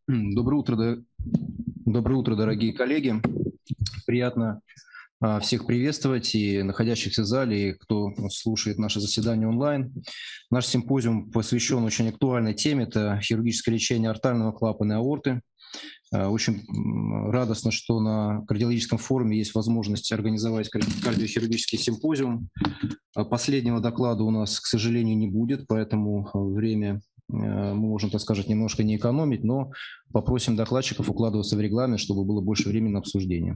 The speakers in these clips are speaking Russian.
Доброе утро, доброе утро, дорогие коллеги. Приятно всех приветствовать и находящихся в зале, и кто слушает наше заседание онлайн. Наш симпозиум посвящен очень актуальной теме – это хирургическое лечение артального клапана и аорты. Очень радостно, что на кардиологическом форуме есть возможность организовать кардиохирургический симпозиум. Последнего доклада у нас, к сожалению, не будет, поэтому время мы можем, так сказать, немножко не экономить, но попросим докладчиков укладываться в регламент, чтобы было больше времени на обсуждение.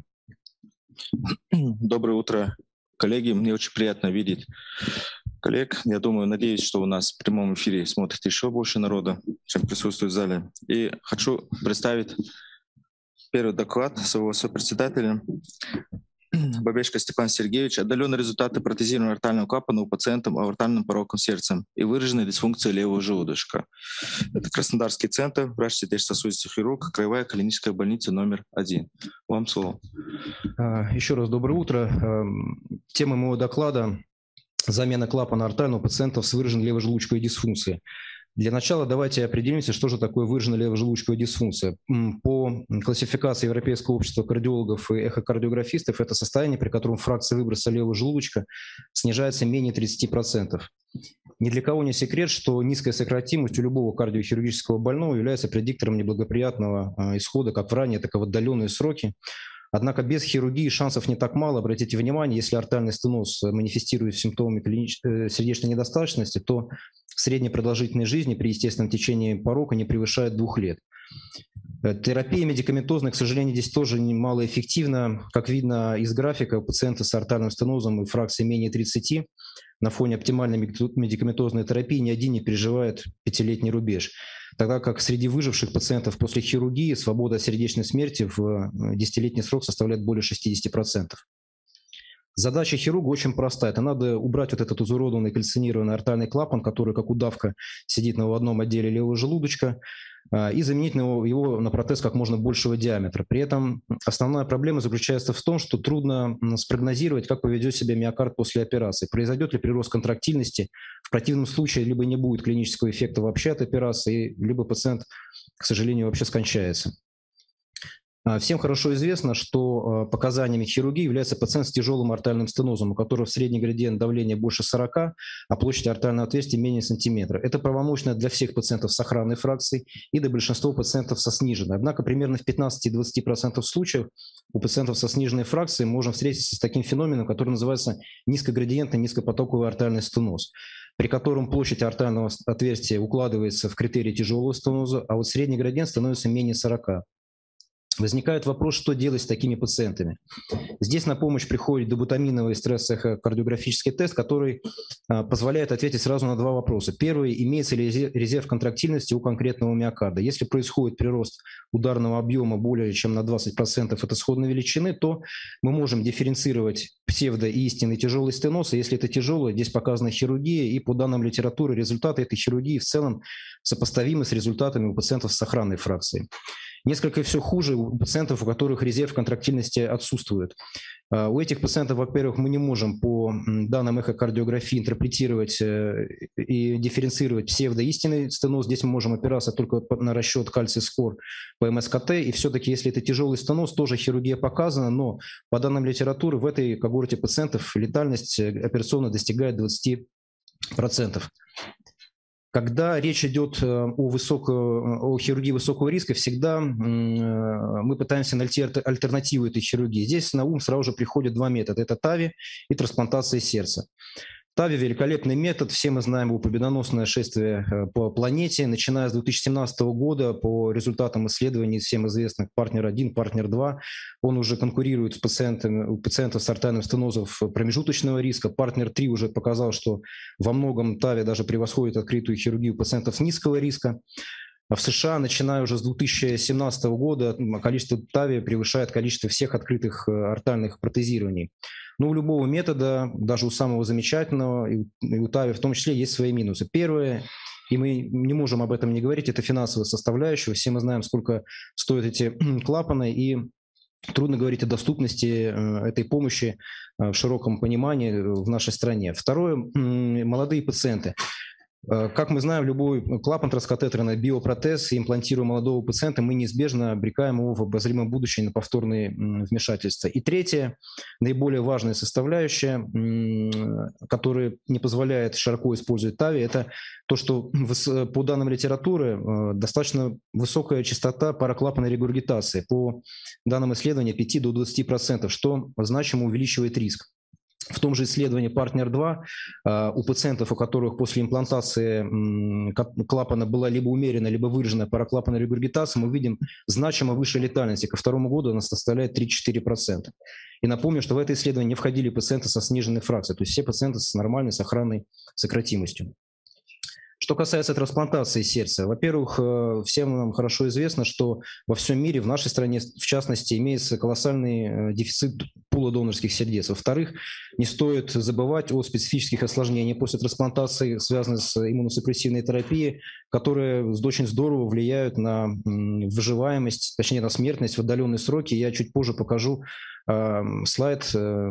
Доброе утро, коллеги. Мне очень приятно видеть коллег. Я думаю, надеюсь, что у нас в прямом эфире смотрит еще больше народа, чем присутствует в зале. И хочу представить первый доклад своего сопредседателя. Бабешко Степан Сергеевич. Отдаленные результаты протезирования артального клапана у пациентов аортальным пороком сердца и выраженной дисфункцией левого желудочка. Это Краснодарский центр, врач сердечно-сосудистый хирург, краевая клиническая больница номер 1. Вам слово. Еще раз доброе утро. Тема моего доклада – замена клапана артального у пациентов с выраженной левожелудочковой дисфункцией. Для начала давайте определимся, что же такое выраженная левожелудочковая дисфункция. По классификации Европейского общества кардиологов и эхокардиографистов, это состояние, при котором фракция выброса левого желудочка снижается менее 30%. Ни для кого не секрет, что низкая сократимость у любого кардиохирургического больного является предиктором неблагоприятного исхода как в ранние, так и в отдаленные сроки. Однако без хирургии шансов не так мало. Обратите внимание, если артальный стеноз манифестирует симптомами сердечной недостаточности, то средняя продолжительность жизни при естественном течении порока не превышает 2 лет. Терапия медикаментозная, к сожалению, здесь тоже малоэффективна. Как видно из графика, у пациента с артальным стенозом и фракцией менее 30 на фоне оптимальной медикаментозной терапии ни один не переживает 5-летний рубеж. Тогда как среди выживших пациентов после хирургии свобода от сердечной смерти в 10-летний срок составляет более 60%. Задача хирурга очень простая. Это надо убрать вот этот изуродованный кальцинированный артальный клапан, который как удавка сидит на одном отделе левого желудочка, и заменить его на протез как можно большего диаметра. При этом основная проблема заключается в том, что трудно спрогнозировать, как поведет себя миокард после операции. Произойдет ли прирост контрактильности. В противном случае либо не будет клинического эффекта вообще от операции, либо пациент, к сожалению, вообще скончается. Всем хорошо известно, что показаниями хирургии является пациент с тяжелым артальным стенозом, у которого средний градиент давления больше 40, а площадь артального отверстия менее сантиметра. Это правомочно для всех пациентов с охранной фракцией и для большинства пациентов со сниженной. Однако примерно в 15-20% случаев у пациентов со сниженной фракцией можем встретиться с таким феноменом, который называется низкоградиентный низкопотоковый артальный стеноз, при котором площадь артального отверстия укладывается в критерий тяжелого стеноза, а вот средний градиент становится менее 40. Возникает вопрос, что делать с такими пациентами. Здесь на помощь приходит добутаминовый стресс-эхокардиографический тест, который позволяет ответить сразу на 2 вопроса. Первый, имеется ли резерв контрактильности у конкретного миокарда. Если происходит прирост ударного объема более чем на 20% от исходной величины, то мы можем дифференцировать псевдо- и истинный тяжелый стеноз. И если это тяжелый, здесь показана хирургия, и по данным литературы результаты этой хирургии в целом сопоставимы с результатами у пациентов с охранной фракцией. Несколько все хуже у пациентов, у которых резерв контрактильности отсутствует. У этих пациентов, во-первых, мы не можем по данным эхокардиографии интерпретировать и дифференцировать псевдоистинный стеноз. Здесь мы можем опираться только на расчет кальций-скор по МСКТ. И все-таки, если это тяжелый стеноз, тоже хирургия показана, но по данным литературы в этой когорте пациентов летальность операционно достигает 20%. Когда речь идет о хирургии высокого риска, всегда мы пытаемся найти альтернативу этой хирургии. Здесь на ум сразу же приходят 2 метода. Это ТАВИ и трансплантация сердца. ТАВИ – великолепный метод. Все мы знаем его победоносное шествие по планете. Начиная с 2017 года, по результатам исследований всем известных «Партнер-1», «Партнер-2», он уже конкурирует с у пациентов с артальным стенозом промежуточного риска. «Партнер-3» уже показал, что во многом ТАВИ даже превосходит открытую хирургию пациентов низкого риска. В США, начиная уже с 2017 года, количество ТАВИ превышает количество всех открытых артальных протезирований. Но у любого метода, даже у самого замечательного, и у ТАВИ в том числе, есть свои минусы. Первое, и мы не можем об этом не говорить, это финансовая составляющая. Все мы знаем, сколько стоят эти клапаны, и трудно говорить о доступности этой помощи в широком понимании в нашей стране. Второе, молодые пациенты. Как мы знаем, любой клапан транскатетерный биопротез, имплантируя молодого пациента, мы неизбежно обрекаем его в обозримом будущем на повторные вмешательства. И третье, наиболее важная составляющая, которая не позволяет широко использовать ТАВИ, это то, что по данным литературы достаточно высокая частота параклапанной регургитации. По данным исследования 5 до 20%, что значимо увеличивает риск. В том же исследовании «Партнер-2» у пациентов, у которых после имплантации клапана была либо умеренная, либо выраженная параклапанная регургитация, мы видим значимо выше летальности. Ко второму году она составляет 3-4%. И напомню, что в это исследование не входили пациенты со сниженной фракцией, то есть все пациенты с нормальной сохранной сократимостью. Что касается трансплантации сердца, во-первых, всем нам хорошо известно, что во всем мире, в нашей стране в частности, имеется колоссальный дефицит пула донорских сердец. Во-вторых, не стоит забывать о специфических осложнениях после трансплантации, связанных с иммуносупрессивной терапией, которые очень здорово влияют на выживаемость, точнее на смертность в отдаленные сроки. Я чуть позже покажу слайд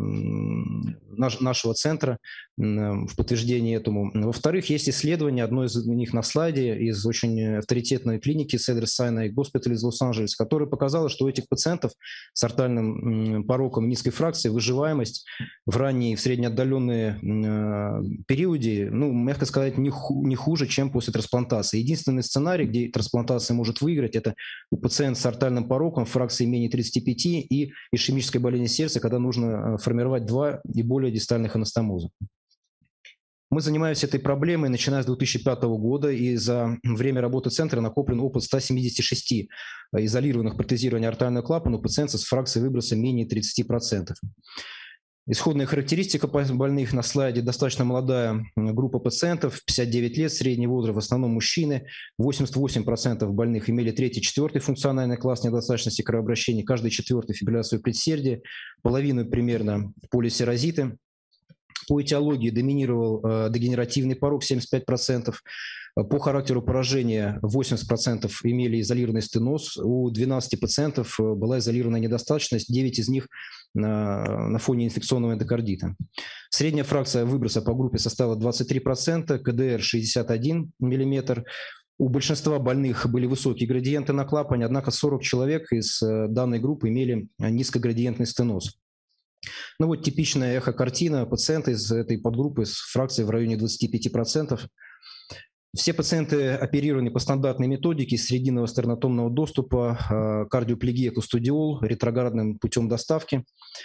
нашего центра в подтверждение этому. Во-вторых, есть исследование, одно из них на слайде, из очень авторитетной клиники Cedars-Sinai Hospital из Лос-Анджелеса, которое показало, что у этих пациентов с артальным пороком низкой фракции выживаемость в ранние и в среднеотдаленные периоде, ну, мягко сказать, не хуже, чем после трансплантации. Единственный сценарий, где трансплантация может выиграть, это у пациента с артальным пороком фракции менее 35 и ишемической болезни сердца, когда нужно формировать 2 и более дистальных анастомоза. Мы занимаемся этой проблемой, начиная с 2005 года, и за время работы центра накоплен опыт 176 изолированных протезирований артального клапана у пациентов с фракцией выброса менее 30%. Исходная характеристика больных на слайде: достаточно молодая группа пациентов, 59 лет, средний возраст, в основном мужчины. 88% больных имели 3-4 функциональный класс недостаточности кровообращения, каждый 4-й фибрилляцию предсердия, половину примерно полисерозиты. По этиологии доминировал дегенеративный порок 75%. По характеру поражения 80% имели изолированный стеноз, у 12 пациентов была изолированная недостаточность, 9 из них на фоне инфекционного эндокардита. Средняя фракция выброса по группе составила 23%, КДР 61 мм. У большинства больных были высокие градиенты на клапане, однако 40 человек из данной группы имели низкоградиентный стеноз. Ну вот типичная эхокартина пациента из этой подгруппы с фракцией в районе 25%. Все пациенты оперированы по стандартной методике срединного стернотомного доступа, кардиоплегия кустодиол, ретроградным путем доставки.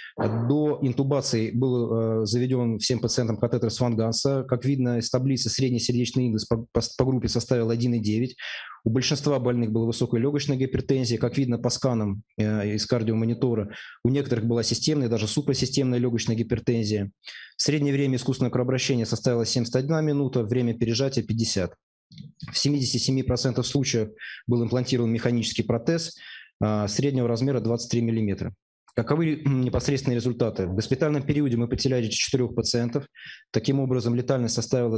До интубации был заведен всем пациентам катетер Сванганса. Как видно из таблицы, средний сердечный индекс по группе составил 1,9. У большинства больных была высокая легочная гипертензия. Как видно по сканам из кардиомонитора, у некоторых была системная, даже супрасистемная легочная гипертензия. Среднее время искусственного кровообращения составило 71 минута, время пережатия 50. В 77% случаев был имплантирован механический протез среднего размера 23 мм. Каковы непосредственные результаты? В госпитальном периоде мы потеряли 4 пациентов. Таким образом, летальность составила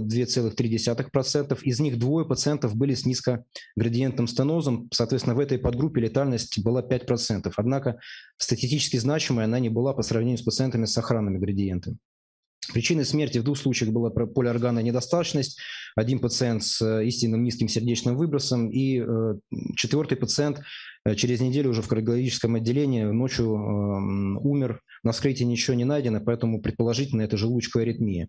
2,3%. Из них 2 пациентов были с низкоградиентным стенозом. Соответственно, в этой подгруппе летальность была 5%. Однако статистически значимой она не была по сравнению с пациентами с сохранными градиентами. Причиной смерти в 2 случаях была полиорганная недостаточность, 1 пациент с истинным низким сердечным выбросом и 4-й пациент через неделю уже в кардиологическом отделении ночью умер. На вскрытии ничего не найдено, поэтому предположительно это желудочковая аритмия.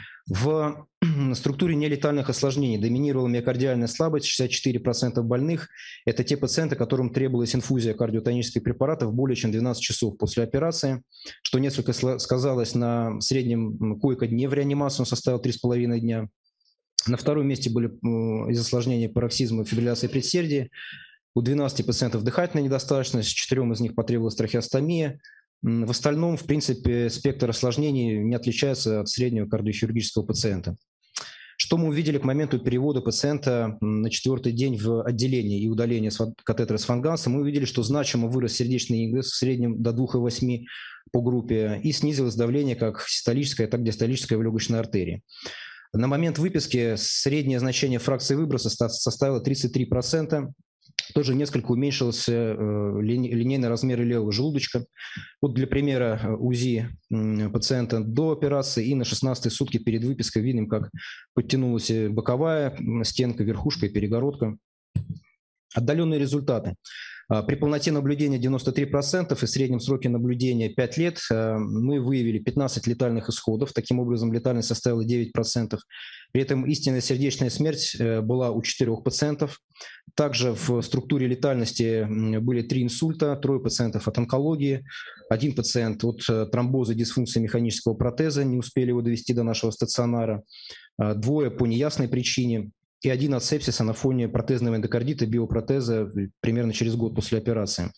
В структуре нелетальных осложнений доминировала миокардиальная слабость, 64% больных. Это те пациенты, которым требовалась инфузия кардиотонических препаратов более чем 12 часов после операции, что несколько сказалось на среднем койко-дне в реанимации, он составил 3,5 дня. На втором месте были из осложнений пароксизма фибрилляции предсердия. У 12 пациентов дыхательная недостаточность, 4 из них потребовалась трахеостомия. В остальном, в принципе, спектр осложнений не отличается от среднего кардиохирургического пациента. Что мы увидели к моменту перевода пациента на 4-й день в отделение и удаления катетера Сванганса? Мы увидели, что значимо вырос сердечный индекс, в среднем до 2,8 по группе, и снизилось давление как систолическое, так и диастолическое в легочной артерии. На момент выписки среднее значение фракции выброса составило 33%. тоже несколько уменьшился линейный размер левого желудочка. Вот для примера УЗИ пациента до операции и на 16-й сутки перед выпиской видим, как подтянулась боковая стенка, верхушка и перегородка. Отдаленные результаты. При полноте наблюдения 93% и среднем сроке наблюдения 5 лет мы выявили 15 летальных исходов. Таким образом, летальность составила 9%. При этом истинная сердечная смерть была у 4 пациентов. Также в структуре летальности были 3 инсульта, 3 пациентов от онкологии, 1 пациент от тромбоза, дисфункции механического протеза, не успели его довести до нашего стационара, 2 по неясной причине, и 1 от сепсиса на фоне протезного эндокардита, биопротеза примерно через год после операции.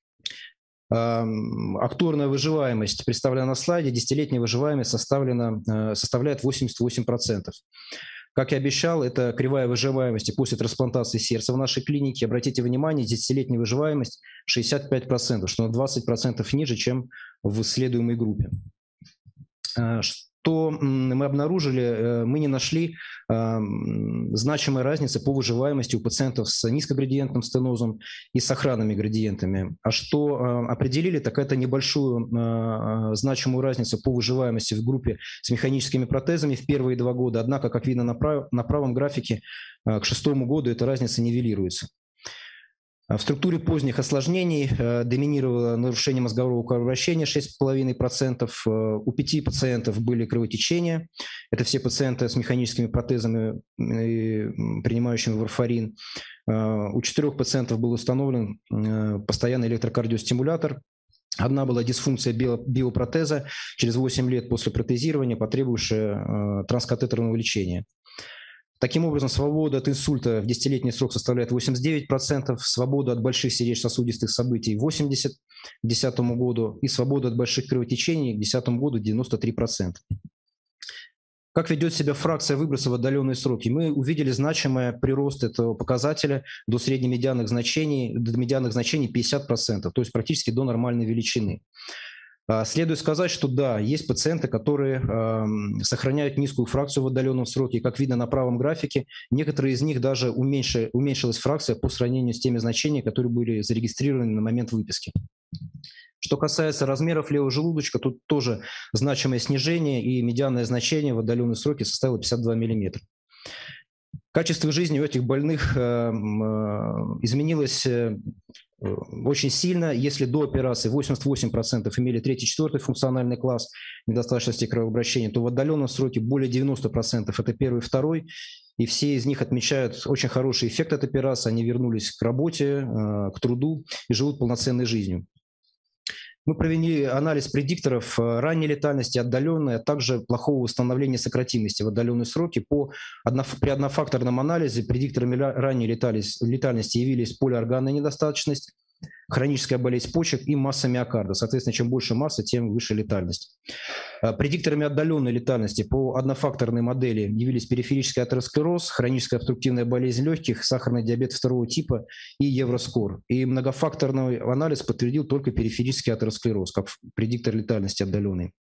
Акторная выживаемость представлена на слайде. 10-летняя выживаемость составляет 88%. Как и обещал, это кривая выживаемости после трансплантации сердца в нашей клинике. Обратите внимание, 10-летняя выживаемость 65%, что на 20% ниже, чем в исследуемой группе. Что мы обнаружили, мы не нашли значимой разницы по выживаемости у пациентов с низкоградиентным стенозом и с охранными градиентами. А что определили, так это небольшую значимую разницу по выживаемости в группе с механическими протезами в первые 2 года. Однако, как видно на правом графике, к 6-му году эта разница нивелируется. В структуре поздних осложнений доминировало нарушение мозгового кровообращения 6,5%. У 5 пациентов были кровотечения. Это все пациенты с механическими протезами, принимающими варфарин. У 4 пациентов был установлен постоянный электрокардиостимулятор. 1 была дисфункция биопротеза через 8 лет после протезирования, потребовавшая транскатетерного лечения. Таким образом, свобода от инсульта в 10-летний срок составляет 89%, свобода от больших сердечно-сосудистых событий 80% к 2010 году и свобода от больших кровотечений к 2010 году 93%. Как ведет себя фракция выброса в отдаленные сроки? Мы увидели значимый прирост этого показателя до среднемедианных значений, до медианных значений 50%, то есть практически до нормальной величины. Следует сказать, что да, есть пациенты, которые сохраняют низкую фракцию в отдаленном сроке. И как видно на правом графике, некоторые из них даже уменьшилась фракция по сравнению с теми значениями, которые были зарегистрированы на момент выписки. Что касается размеров левого желудочка, тут тоже значимое снижение, и медианное значение в отдаленном сроке составило 52 мм. Качество жизни у этих больных изменилось очень сильно. Если до операции 88% имели 3-4 функциональный класс недостаточности кровообращения, то в отдаленном сроке более 90% это 1-й и 2-й. И все из них отмечают очень хороший эффект от операции. Они вернулись к работе, к труду и живут полноценной жизнью. Мы провели анализ предикторов ранней летальности, отдаленной, а также плохого восстановления сократимости в отдаленные сроки. При однофакторном анализе предикторами ранней летальности явились полиорганная недостаточность, хроническая болезнь почек и масса миокарда. Соответственно, чем больше масса, тем выше летальность. Предикторами отдаленной летальности по однофакторной модели явились периферический атеросклероз, хроническая обструктивная болезнь легких, сахарный диабет 2-го типа и евроскор. И многофакторный анализ подтвердил только периферический атеросклероз как предиктор летальности отдаленной.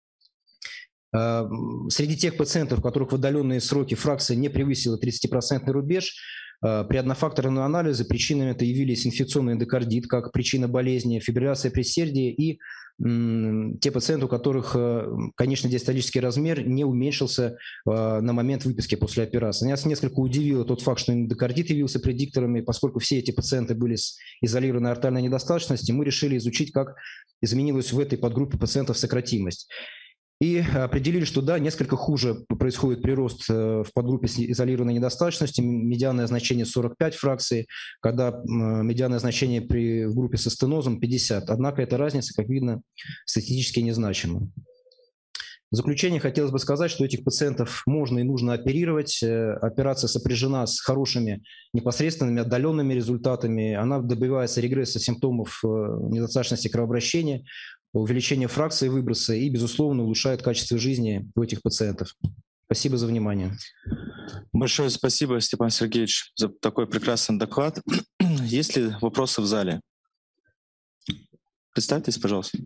Среди тех пациентов, у которых в отдаленные сроки фракция не превысила 30% рубеж, при однофакторном анализе причинами это явились инфекционный эндокардит как причина болезни, фибрилляция предсердия и те пациенты, у которых конечный диастолический размер не уменьшился на момент выписки после операции. Нас несколько удивило тот факт, что эндокардит явился предикторами, поскольку все эти пациенты были с изолированной артальной недостаточностью, мы решили изучить, как изменилась в этой подгруппе пациентов сократимость. И определили, что да, несколько хуже происходит прирост в подгруппе с изолированной недостаточностью, медианное значение 45 фракций, когда медианное значение в группе со стенозом 50. Однако эта разница, как видно, статистически незначима. В заключение хотелось бы сказать, что этих пациентов можно и нужно оперировать. Операция сопряжена с хорошими непосредственными отдаленными результатами. Она добивается регресса симптомов недостаточности кровообращения, увеличение фракции выброса и, безусловно, улучшает качество жизни у этих пациентов. Спасибо за внимание. Большое спасибо, Степан Сергеевич, за такой прекрасный доклад. Есть ли вопросы в зале? Представьтесь, пожалуйста.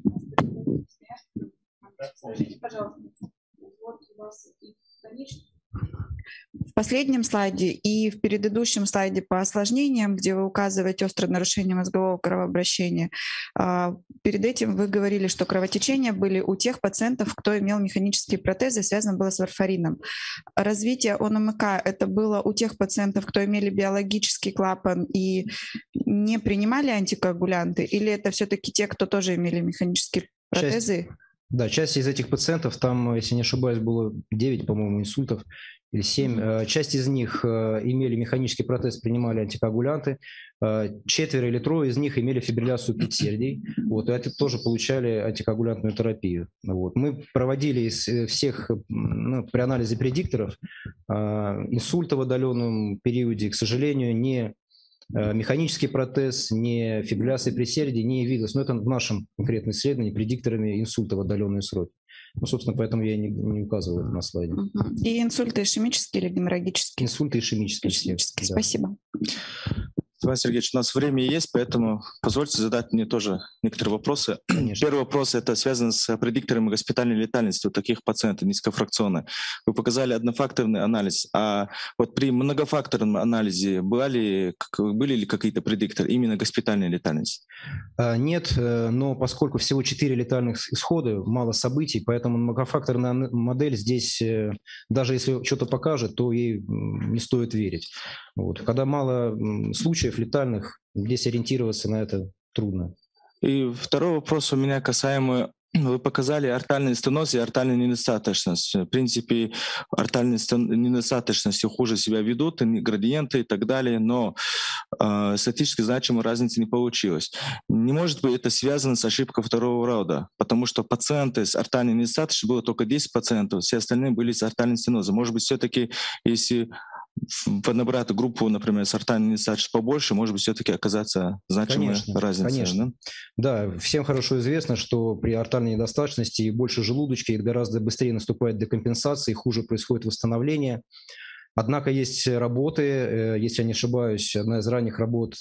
Скажите, пожалуйста, вот у вас, конечно, В последнем слайде и в предыдущем слайде по осложнениям, где вы указываете острое нарушение мозгового кровообращения, перед этим вы говорили, что кровотечения были у тех пациентов, кто имел механические протезы, связано было с варфарином. Развитие ОНМК — это было у тех пациентов, кто имели биологический клапан и не принимали антикоагулянты, или это все-таки те, кто тоже имели механические протезы? Часть из этих пациентов, там, если не ошибаюсь, было 9, по-моему, инсультов, или 7. Часть из них имели механический протез, принимали антикоагулянты. 4 или 3 из них имели фибрилляцию предсердий. Вот, и это тоже получали антикоагулянтную терапию. Вот. Мы проводили из всех, при анализе предикторов инсульта в отдаленном периоде, к сожалению, не механический протез, не фибрилляция предсердий не явилась. Но это в нашем конкретном исследовании предикторами инсульта в отдаленные сроки. Собственно, поэтому я не указывал это на слайде. И инсульты ишемические или геморрагические? Инсульты ишемические. Ишемические. Да. Спасибо. Иван Сергеевич, у нас время есть, поэтому позвольте задать мне тоже некоторые вопросы. Конечно. Первый вопрос это связан с предикторами госпитальной летальности у таких пациентов низкофракционных. Вы показали однофакторный анализ, а вот при многофакторном анализе были ли какие-то предикторы именно госпитальной летальности? Нет, но поскольку всего 4 летальных исхода, мало событий, поэтому многофакторная модель здесь, даже если что-то покажет, то ей не стоит верить. Вот. Когда мало случаев летальных, здесь ориентироваться на это трудно. И второй вопрос у меня касаемо, вы показали артальный стеноз и артальную недостаточность. В принципе, артальные недостаточности хуже себя ведут, градиенты и так далее, но статистически значимой разницы не получилось. Не может быть это связано с ошибкой второго рода, потому что пациенты с артальной недостаточностью было только 10 пациентов, все остальные были с артальным стенозом. Может быть, все-таки, если набрать группу, например, с артальной недостаточностью побольше, может быть, все-таки оказаться значимая разница. Конечно. Да, всем хорошо известно, что при артальной недостаточности и больше желудочки гораздо быстрее наступает декомпенсация, хуже происходит восстановление. Однако есть работы, если я не ошибаюсь, одна из ранних работ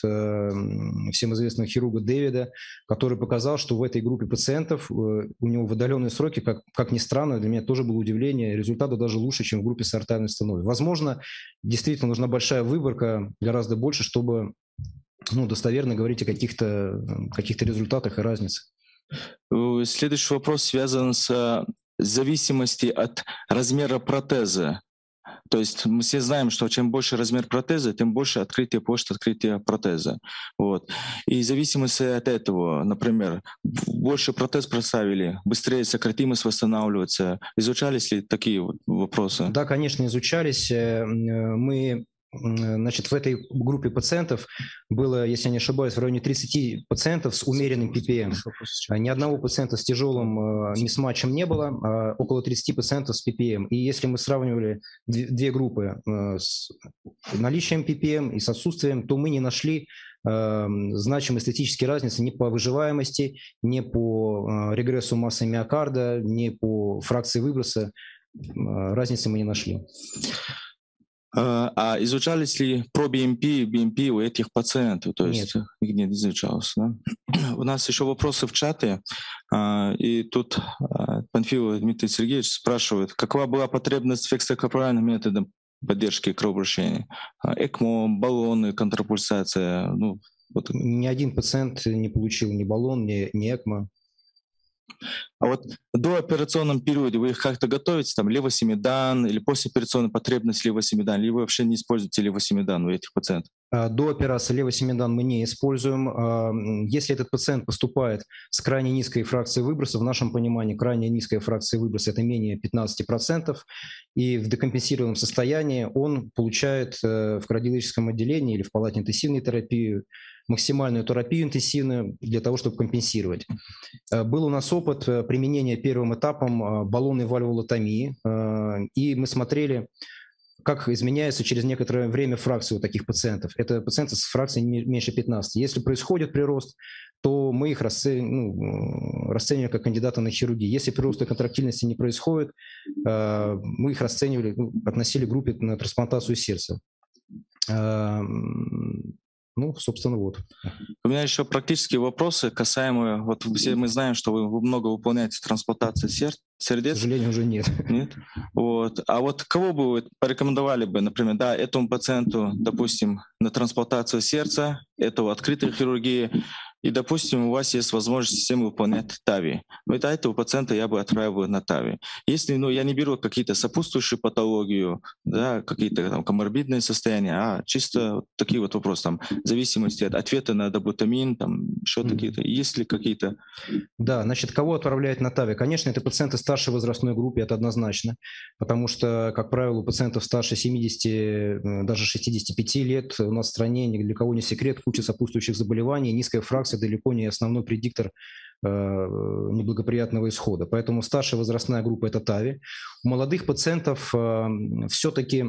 всем известного хирурга Дэвида, который показал, что в этой группе пациентов у него в отдаленные сроки, как ни странно, для меня тоже было удивление, результаты даже лучше, чем в группе с артальной стенозом. Возможно, действительно нужна большая выборка, гораздо больше, чтобы достоверно говорить о каких-то результатах и разницах. Следующий вопрос связан с зависимостью от размера протеза. То есть мы все знаем, что чем больше размер протеза, тем больше открытие протеза. Вот. И в зависимости от этого, например, больше протез проставили, быстрее сократимость восстанавливается. Изучались ли такие вопросы? Да, конечно, изучались. Мы... Значит, в этой группе пациентов было, если я не ошибаюсь, в районе 30 пациентов с умеренным PPM. Ни одного пациента с тяжелым мисматчем не было, а около 30 пациентов с PPM. И если мы сравнивали две группы с наличием PPM и с отсутствием, то мы не нашли значимой статистической разницы ни по выживаемости, ни по регрессу массы миокарда, ни по фракции выброса. Разницы мы не нашли. А изучались ли про BMP у этих пациентов? То есть не изучалось. Да? У нас еще вопросы в чате. И тут Панфилов Дмитрий Сергеевич спрашивает, какова была потребность в экстракорпоральном методе поддержки кровообращения? ЭКМО, баллоны, контрапульсация. Ни один пациент не получил ни баллон, ни ЭКМО. А вот до операционном периоде вы их как-то готовите, там левосемидан или послеоперационная потребность левосемидан, или вы вообще не используете левосемидан у этих пациентов? До операции левосемидан мы не используем. Если этот пациент поступает с крайне низкой фракцией выброса, в нашем понимании крайне низкая фракция выброса – это менее 15%, и в декомпенсированном состоянии он получает в кардиологическом отделении или в палате интенсивной терапии максимальную терапию интенсивную для того, чтобы компенсировать. Был у нас опыт применения первым этапом баллонной вальвулотомии, и мы смотрели, как изменяется через некоторое время фракция у таких пациентов. Это пациенты с фракцией меньше 15. Если происходит прирост, то мы их расцениваем как кандидата на хирургию. Если прироста контрактильности не происходит, мы их расценивали, относили к группе на трансплантацию сердца. Ну, собственно, вот. У меня еще практические вопросы, касаемые, вот все мы знаем, что вы много выполняете трансплантации К сердец. сожалению, уже нет. Нет? Вот. А вот кого бы вы порекомендовали бы, например, да, этому пациенту, допустим, на трансплантацию сердца, этого открытой хирургии, и, допустим, у вас есть возможность системы выполнять ТАВИ. Но это этого пациента я бы отправил на ТАВИ. Если, я не беру какие-то сопутствующие патологию, да, какие-то там коморбидные состояния, а чисто вот такие вот вопросы, там, в зависимости от ответа на добутамин, там, еще какие-то, есть ли какие-то... Да, значит, кого отправляют на ТАВИ? Конечно, это пациенты старшей возрастной группы, это однозначно, потому что, как правило, у пациентов старше 70, даже 65 лет у нас в стране, ни для кого не секрет, куча сопутствующих заболеваний, низкая фракция далеко не основной предиктор неблагоприятного исхода. Поэтому старшая возрастная группа – это ТАВИ. У молодых пациентов все-таки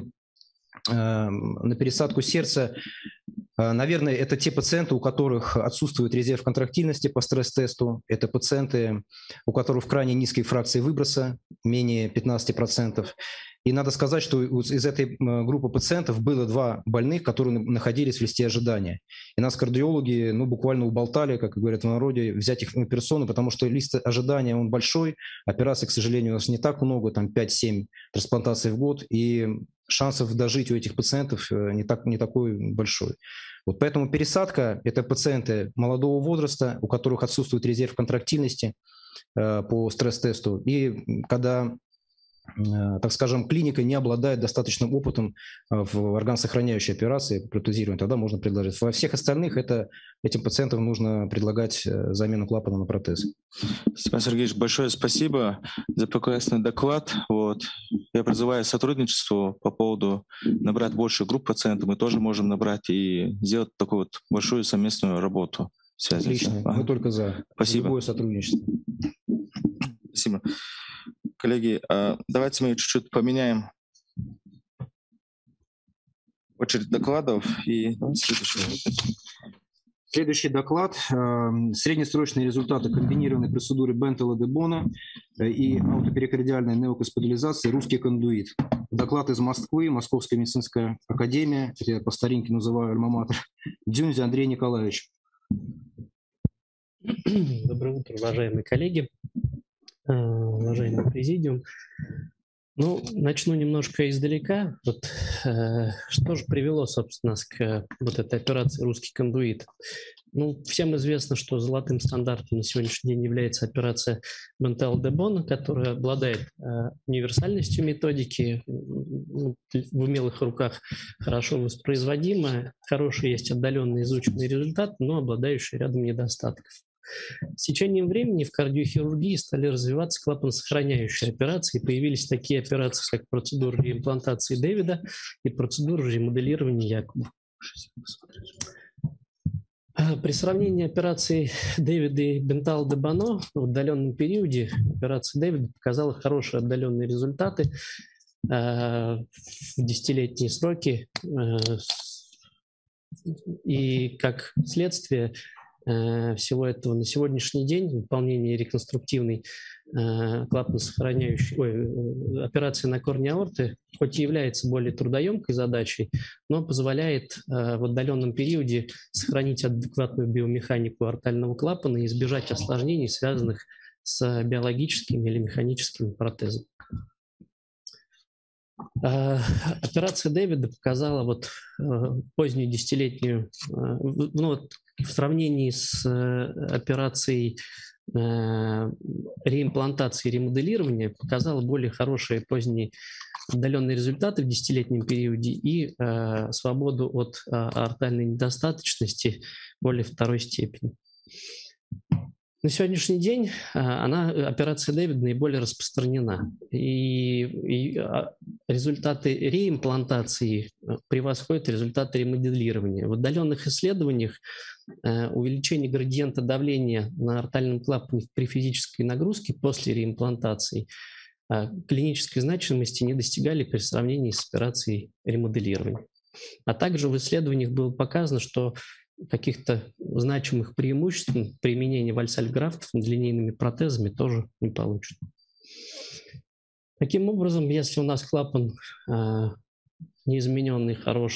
на пересадку сердца, наверное, это те пациенты, у которых отсутствует резерв контрактильности по стресс-тесту. Это пациенты, у которых в крайне низкой фракции выброса, менее 15%. И надо сказать, что из этой группы пациентов было 2 больных, которые находились в листе ожидания. И нас кардиологи буквально уболтали, как говорят в народе, взять их на персону, потому что лист ожидания, он большой. Операций, к сожалению, у нас не так много, там 5-7 трансплантаций в год. И шансов дожить у этих пациентов не такой большой. Вот поэтому пересадка – это пациенты молодого возраста, у которых отсутствует резерв контрактильности по стресс-тесту. И когда, так скажем, клиника не обладает достаточным опытом в органосохраняющей операции, протезирования, тогда можно предложить. Во всех остальных этим пациентам нужно предлагать замену клапана на протез. Степан Сергеевич, большое спасибо за прекрасный доклад. Вот. Я призываю сотрудничеству по поводу набрать больше групп пациентов. Мы тоже можем набрать и сделать такую вот большую совместную работу. Отлично, мы только за. Спасибо. Любое сотрудничество. Спасибо. Коллеги, давайте мы чуть-чуть поменяем очередь докладов и Следующий доклад. Среднесрочные результаты комбинированной процедуры Бентела-де-Бона и аутоперикардиальной неокаспитализации «Русский кондуит». Доклад из Москвы, Московская медицинская академия, я по старинке называю альма-матер, Дзюнзи Андрей Николаевич. Доброе утро, уважаемые коллеги, уважаемый президиум. Начну немножко издалека. Что же привело, собственно, нас к вот этой операции «Русский кондуит»? Всем известно, что золотым стандартом на сегодняшний день является операция Бентела-де-Бона, которая обладает универсальностью методики, в умелых руках хорошо воспроизводима, хороший есть отдаленно изученный результат, но обладающий рядом недостатков. С течением времени в кардиохирургии стали развиваться клапаносохраняющие операции, появились такие операции, как процедура реимплантации Дэвида и процедура ремоделирования Якуба. При сравнении операций Дэвида и Бентела-де-Боно в отдаленном периоде операция Дэвида показала хорошие отдаленные результаты в десятилетние сроки, и как следствие всего этого на сегодняшний день выполнение реконструктивной клапаносохраняющей операции на корне аорты хоть и является более трудоемкой задачей, но позволяет в отдаленном периоде сохранить адекватную биомеханику аортального клапана и избежать осложнений, связанных с биологическими или механическими протезами. Операция Дэвида показала позднюю десятилетнюю, в сравнении с операцией реимплантации и ремоделирования, показала более хорошие поздние отдаленные результаты в десятилетнем периоде и свободу от аортальной недостаточности более 2-й степени. На сегодняшний день операция Дэвида наиболее распространена, и результаты реимплантации превосходят результаты ремоделирования. В отдаленных исследованиях увеличение градиента давления на аортальном клапане при физической нагрузке после реимплантации клинической значимости не достигали при сравнении с операцией ремоделирования. А также в исследованиях было показано, что каких-то значимых преимуществ применения вальсальграфтов над линейными протезами тоже не получено. Таким образом, если у нас клапан неизмененный, хороший,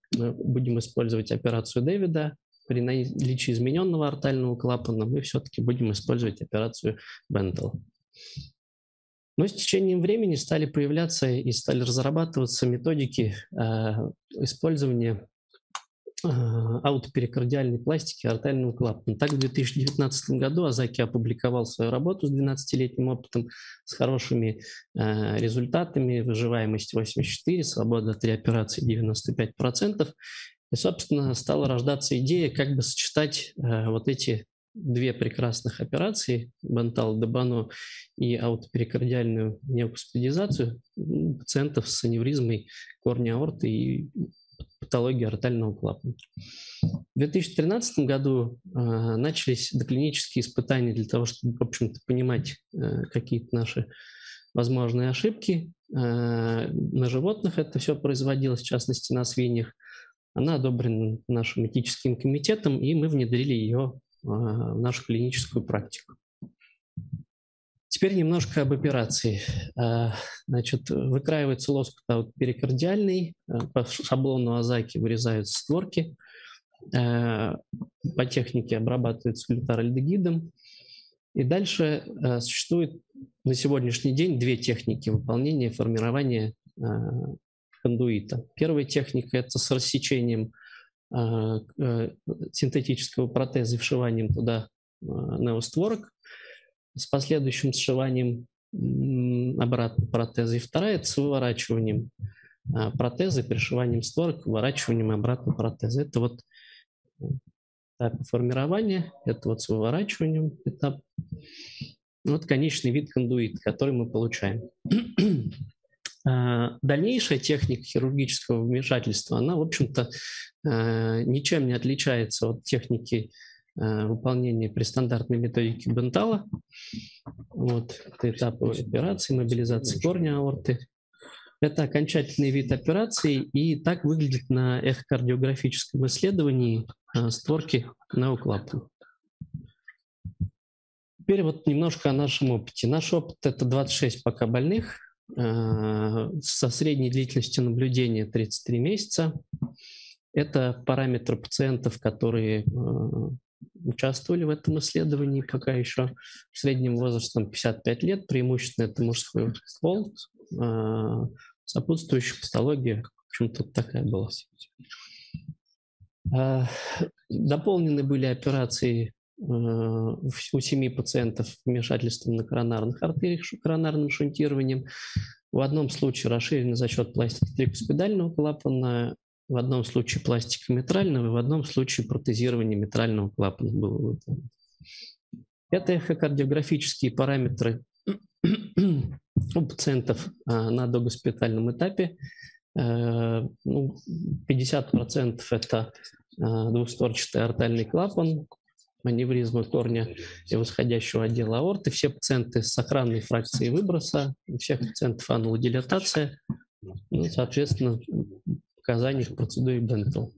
мы будем использовать операцию Дэвида. При наличии измененного артального клапана мы все-таки будем использовать операцию Бентл. Но с течением времени стали появляться и стали разрабатываться методики использования аутоперикардиальной пластики артального клапана. Так, в 2019 году Азаки опубликовал свою работу с 12-летним опытом, с хорошими результатами, выживаемость 84%, свобода от реоперации 95%. И, собственно, стала рождаться идея, как бы сочетать вот эти две прекрасных операции, Бентал Дебано и аутоперикардиальную неокоспидизацию пациентов с аневризмой корня аорты и патологии артального клапана. В 2013 году начались доклинические испытания для того, чтобы, в общем-то, понимать какие-то наши возможные ошибки. На животных это все производилось, в частности, на свиньях. Она одобрена нашим этическим комитетом, и мы внедрили ее в нашу клиническую практику. Теперь немножко об операции. Значит, выкраивается лоскут аутоперикардиальный, по шаблону Азаки вырезаются створки, по технике обрабатывается глютаральдегидом. И дальше существует на сегодняшний день две техники выполнения формирования кондуита. Первая техника – это с рассечением синтетического протеза и вшиванием туда неостворок, с последующим сшиванием обратно протеза. И вторая – это с выворачиванием протеза, пришиванием створок, выворачиванием обратно протеза. Это вот этап формирования, это вот с выворачиванием этап. Вот конечный вид кондуита, который мы получаем. Дальнейшая техника хирургического вмешательства, она, в общем-то, ничем не отличается от техники выполнения при стандартной методике Бентала. Вот, это этапы операции, мобилизации корня аорты. Это окончательный вид операции, и так выглядит на эхокардиографическом исследовании створки неоклапана. Теперь вот немножко о нашем опыте. Наш опыт – это 26 пока больных, со средней длительностью наблюдения 33 месяца. Это параметры пациентов, которые участвовали в этом исследовании пока еще средним возрастом 55 лет. Преимущественно это мужской пол, сопутствующая патология. В общем-то, такая была. Дополнены были операции у 7 пациентов вмешательством на коронарных артериях, коронарным шунтированием. В одном случае расширено за счет пластики трикуспидального клапана, в одном случае пластика митрального, и в одном случае протезирование митрального клапана было выполнено. Это эхокардиографические параметры у пациентов на догоспитальном этапе. 50% это двухстворчатый артальный клапан, аневризма корня и восходящего отдела аорты. Все пациенты с сохранной фракцией выброса, у всех пациентов аннулодилатация, соответственно, показания к процедуре Бентл.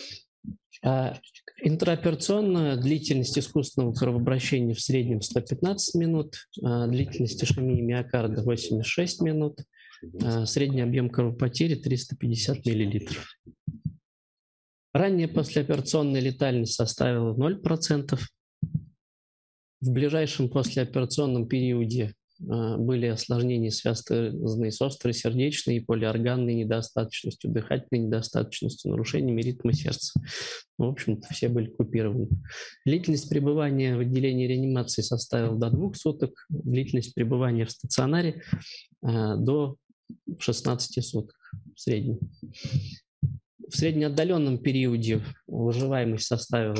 Интраоперационная длительность искусственного кровообращения в среднем 115 минут, длительность ишемии миокарда 86 минут, средний объем кровопотери 350 миллилитров. Ранняя послеоперационная летальность составила 0%. В ближайшем послеоперационном периоде были осложнения, связанные с острой сердечной и полиорганной недостаточностью, дыхательной недостаточностью, нарушениями ритма сердца. В общем-то, все были купированы. Длительность пребывания в отделении реанимации составила до 2 суток, длительность пребывания в стационаре до 16 суток в среднем. В среднеотдаленном периоде выживаемость составила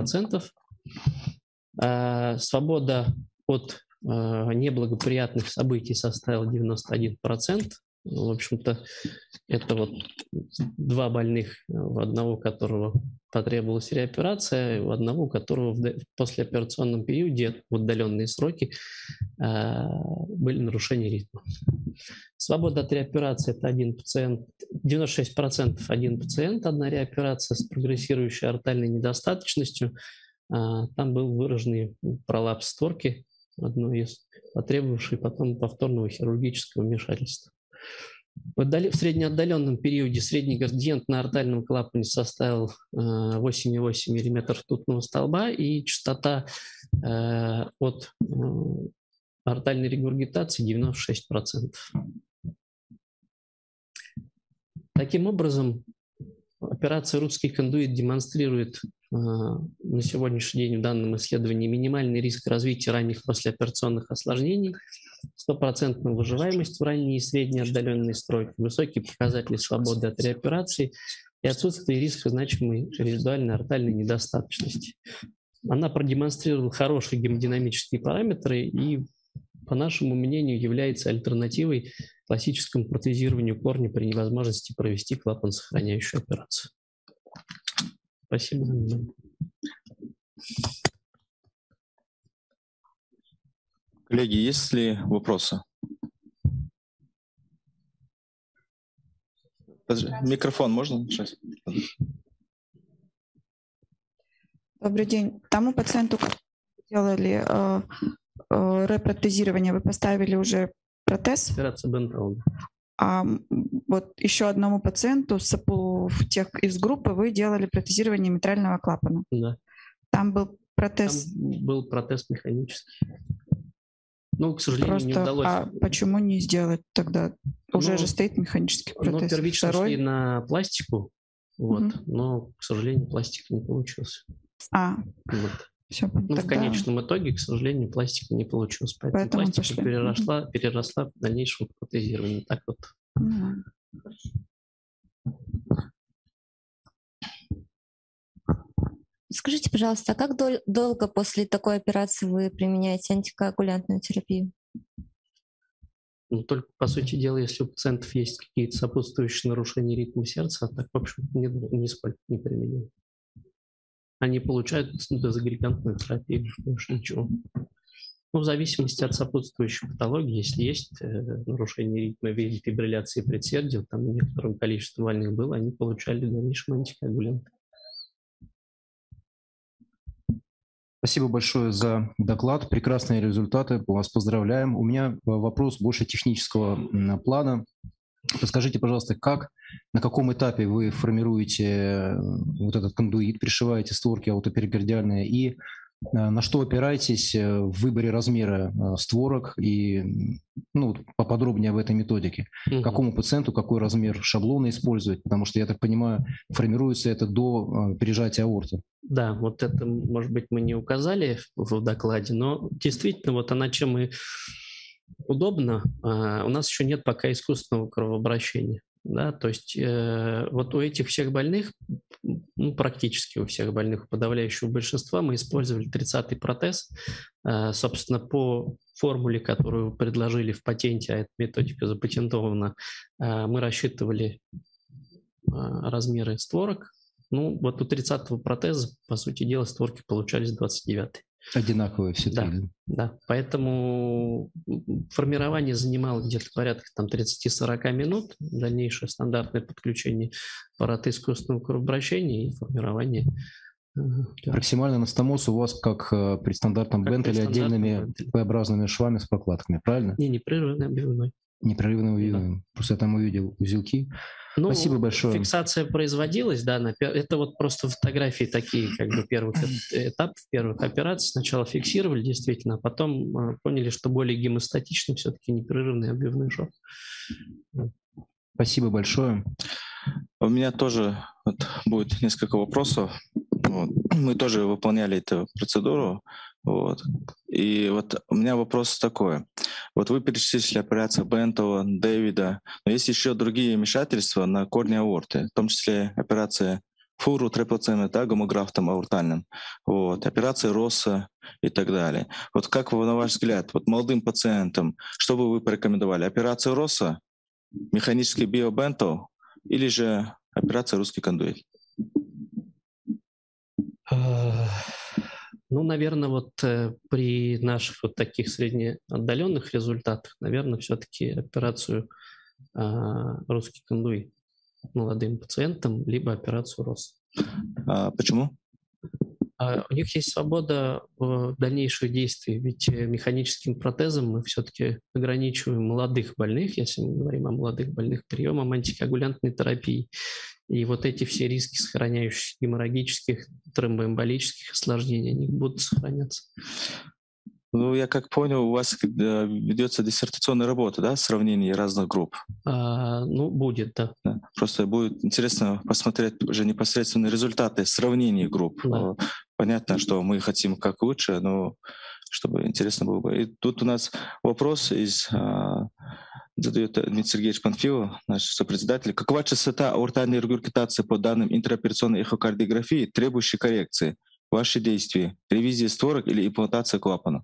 100%. Свобода от неблагоприятных событий составила 91%. В общем-то, это вот 2 больных, у одного которого потребовалась реоперация, у одного, у которого в послеоперационном периоде в отдаленные сроки были нарушения ритма. Свобода от реоперации – это 1 пациент, 96% 1 пациент, 1 реоперация с прогрессирующей артальной недостаточностью. Там был выраженный пролапс створки, одной из потребовавшей потом повторного хирургического вмешательства. В среднеотдаленном периоде средний градиент на артальном клапане составил 8,8 мм ртутного столба, и частота от артальной регургитации 96%. Таким образом, операция «Русский кондуит» демонстрирует на сегодняшний день в данном исследовании минимальный риск развития ранних послеоперационных осложнений, стопроцентную выживаемость в ранней и средней отдаленной стройке, высокие показатели свободы от реоперации и отсутствие риска значимой резидуальной артальной недостаточности. Она продемонстрировала хорошие гемодинамические параметры и, по нашему мнению, является альтернативой классическому протезированию корня при невозможности провести клапан-сохраняющую операцию. Спасибо за внимание. Коллеги, есть ли вопросы? Микрофон можно? Сейчас. Добрый день. Тому пациенту, который делали репротезирование, вы поставили уже протез? Операция Бентаун. А вот еще одному пациенту из группы вы делали протезирование митрального клапана. Да. Там был протез. Там был протез механический. Ну, к сожалению, не удалось. А почему не сделать тогда? Уже же стоит механический протез. Ну, первично шли на пластику, вот, но, к сожалению, пластик не получился. Вот. Все, ну, в конечном итоге, к сожалению, пластика не получилось. Поэтому пластика переросла в дальнейшем протезирование. Так вот. Скажите, пожалуйста, а как долго после такой операции вы применяете антикоагулянтную терапию? Ну, только, по сути дела, если у пациентов есть какие-то сопутствующие нарушения ритма сердца, так, в общем, нисколько не применяем. Они получают дезагрегантную терапию, больше ничего. Ну, в зависимости от сопутствующей патологии, если есть нарушение ритма в виде фибрилляции предсердия, там некоторое количество больных было, они получали в дальнейшем антикоагулянты. Спасибо большое за доклад. Прекрасные результаты. Вас поздравляем. У меня вопрос больше технического плана. Подскажите, пожалуйста, на каком этапе вы формируете вот этот кондуит, пришиваете створки аутоперикардиальные, и на что опираетесь в выборе размера створок и поподробнее об этой методике? Какому пациенту какой размер шаблона использовать? Потому что, я так понимаю, формируется это до пережатия аорты. Да, вот это, может быть, мы не указали в докладе, но действительно, вот она чем и удобна. У нас еще нет пока искусственного кровообращения. Да, то есть вот у этих всех больных, практически у всех больных, у подавляющего большинства, мы использовали 30-й протез. Собственно, по формуле, которую предложили в патенте, а эта методика запатентована, мы рассчитывали размеры створок. Ну, вот у 30-го протеза, по сути дела, створки получались 29-й. Одинаковые все три. Да, поэтому формирование занимало где-то порядка 30-40 минут, дальнейшее стандартное подключение аппарата искусственного кровообращения и формирование. Проксимальный анастомоз у вас как при стандартном бент или отдельными П-образными швами с прокладками, правильно? Не, непрерывный обвивной. Непрерывный обвивной. Просто я там увидел узелки. Спасибо большое. Фиксация производилась, да, это вот просто фотографии такие, как бы первых этапов, первых операций. Сначала фиксировали действительно, а потом поняли, что более гемостатичный все-таки непрерывный обвивной шов. Спасибо большое. У меня тоже будет несколько вопросов. Мы тоже выполняли эту процедуру. И вот у меня вопрос такой. Вот вы перечислили операцию Бентова, Дэвида, но есть еще другие вмешательства на корне аорты, в том числе операция Фуру, триплоцемия, гомографтом аортальным, операция Росса и так далее. Вот как вы, на ваш взгляд, молодым пациентам, что бы вы порекомендовали? Операция Росса, механический биобентов или же операция русский кондуит? Ну, наверное, при наших таких среднеотдаленных результатах, наверное, все-таки операцию русский кондуит молодым пациентам, либо операцию РОС. Почему? У них есть свобода дальнейших действий, ведь механическим протезом мы все-таки ограничиваем молодых больных, если мы говорим о молодых больных, приемом антикоагулянтной терапии. И вот эти все риски сохраняющихся геморрагических, тромбоэмболических осложнений, они будут сохраняться. Ну, я как понял, у вас ведется диссертационная работа, да, сравнение разных групп? Ну, будет, да. Да. Просто будет интересно посмотреть уже непосредственно результаты сравнения групп. Да. Понятно, что мы хотим как лучше, но чтобы интересно было бы. И тут у нас вопрос задает Дмитрий Сергеевич Панфилов, наш сопредседатель. Какова частота аортальной регургитации по данным интраоперационной эхокардиографии, требующей коррекции? Ваши действия? Ревизия створок или имплантация клапана?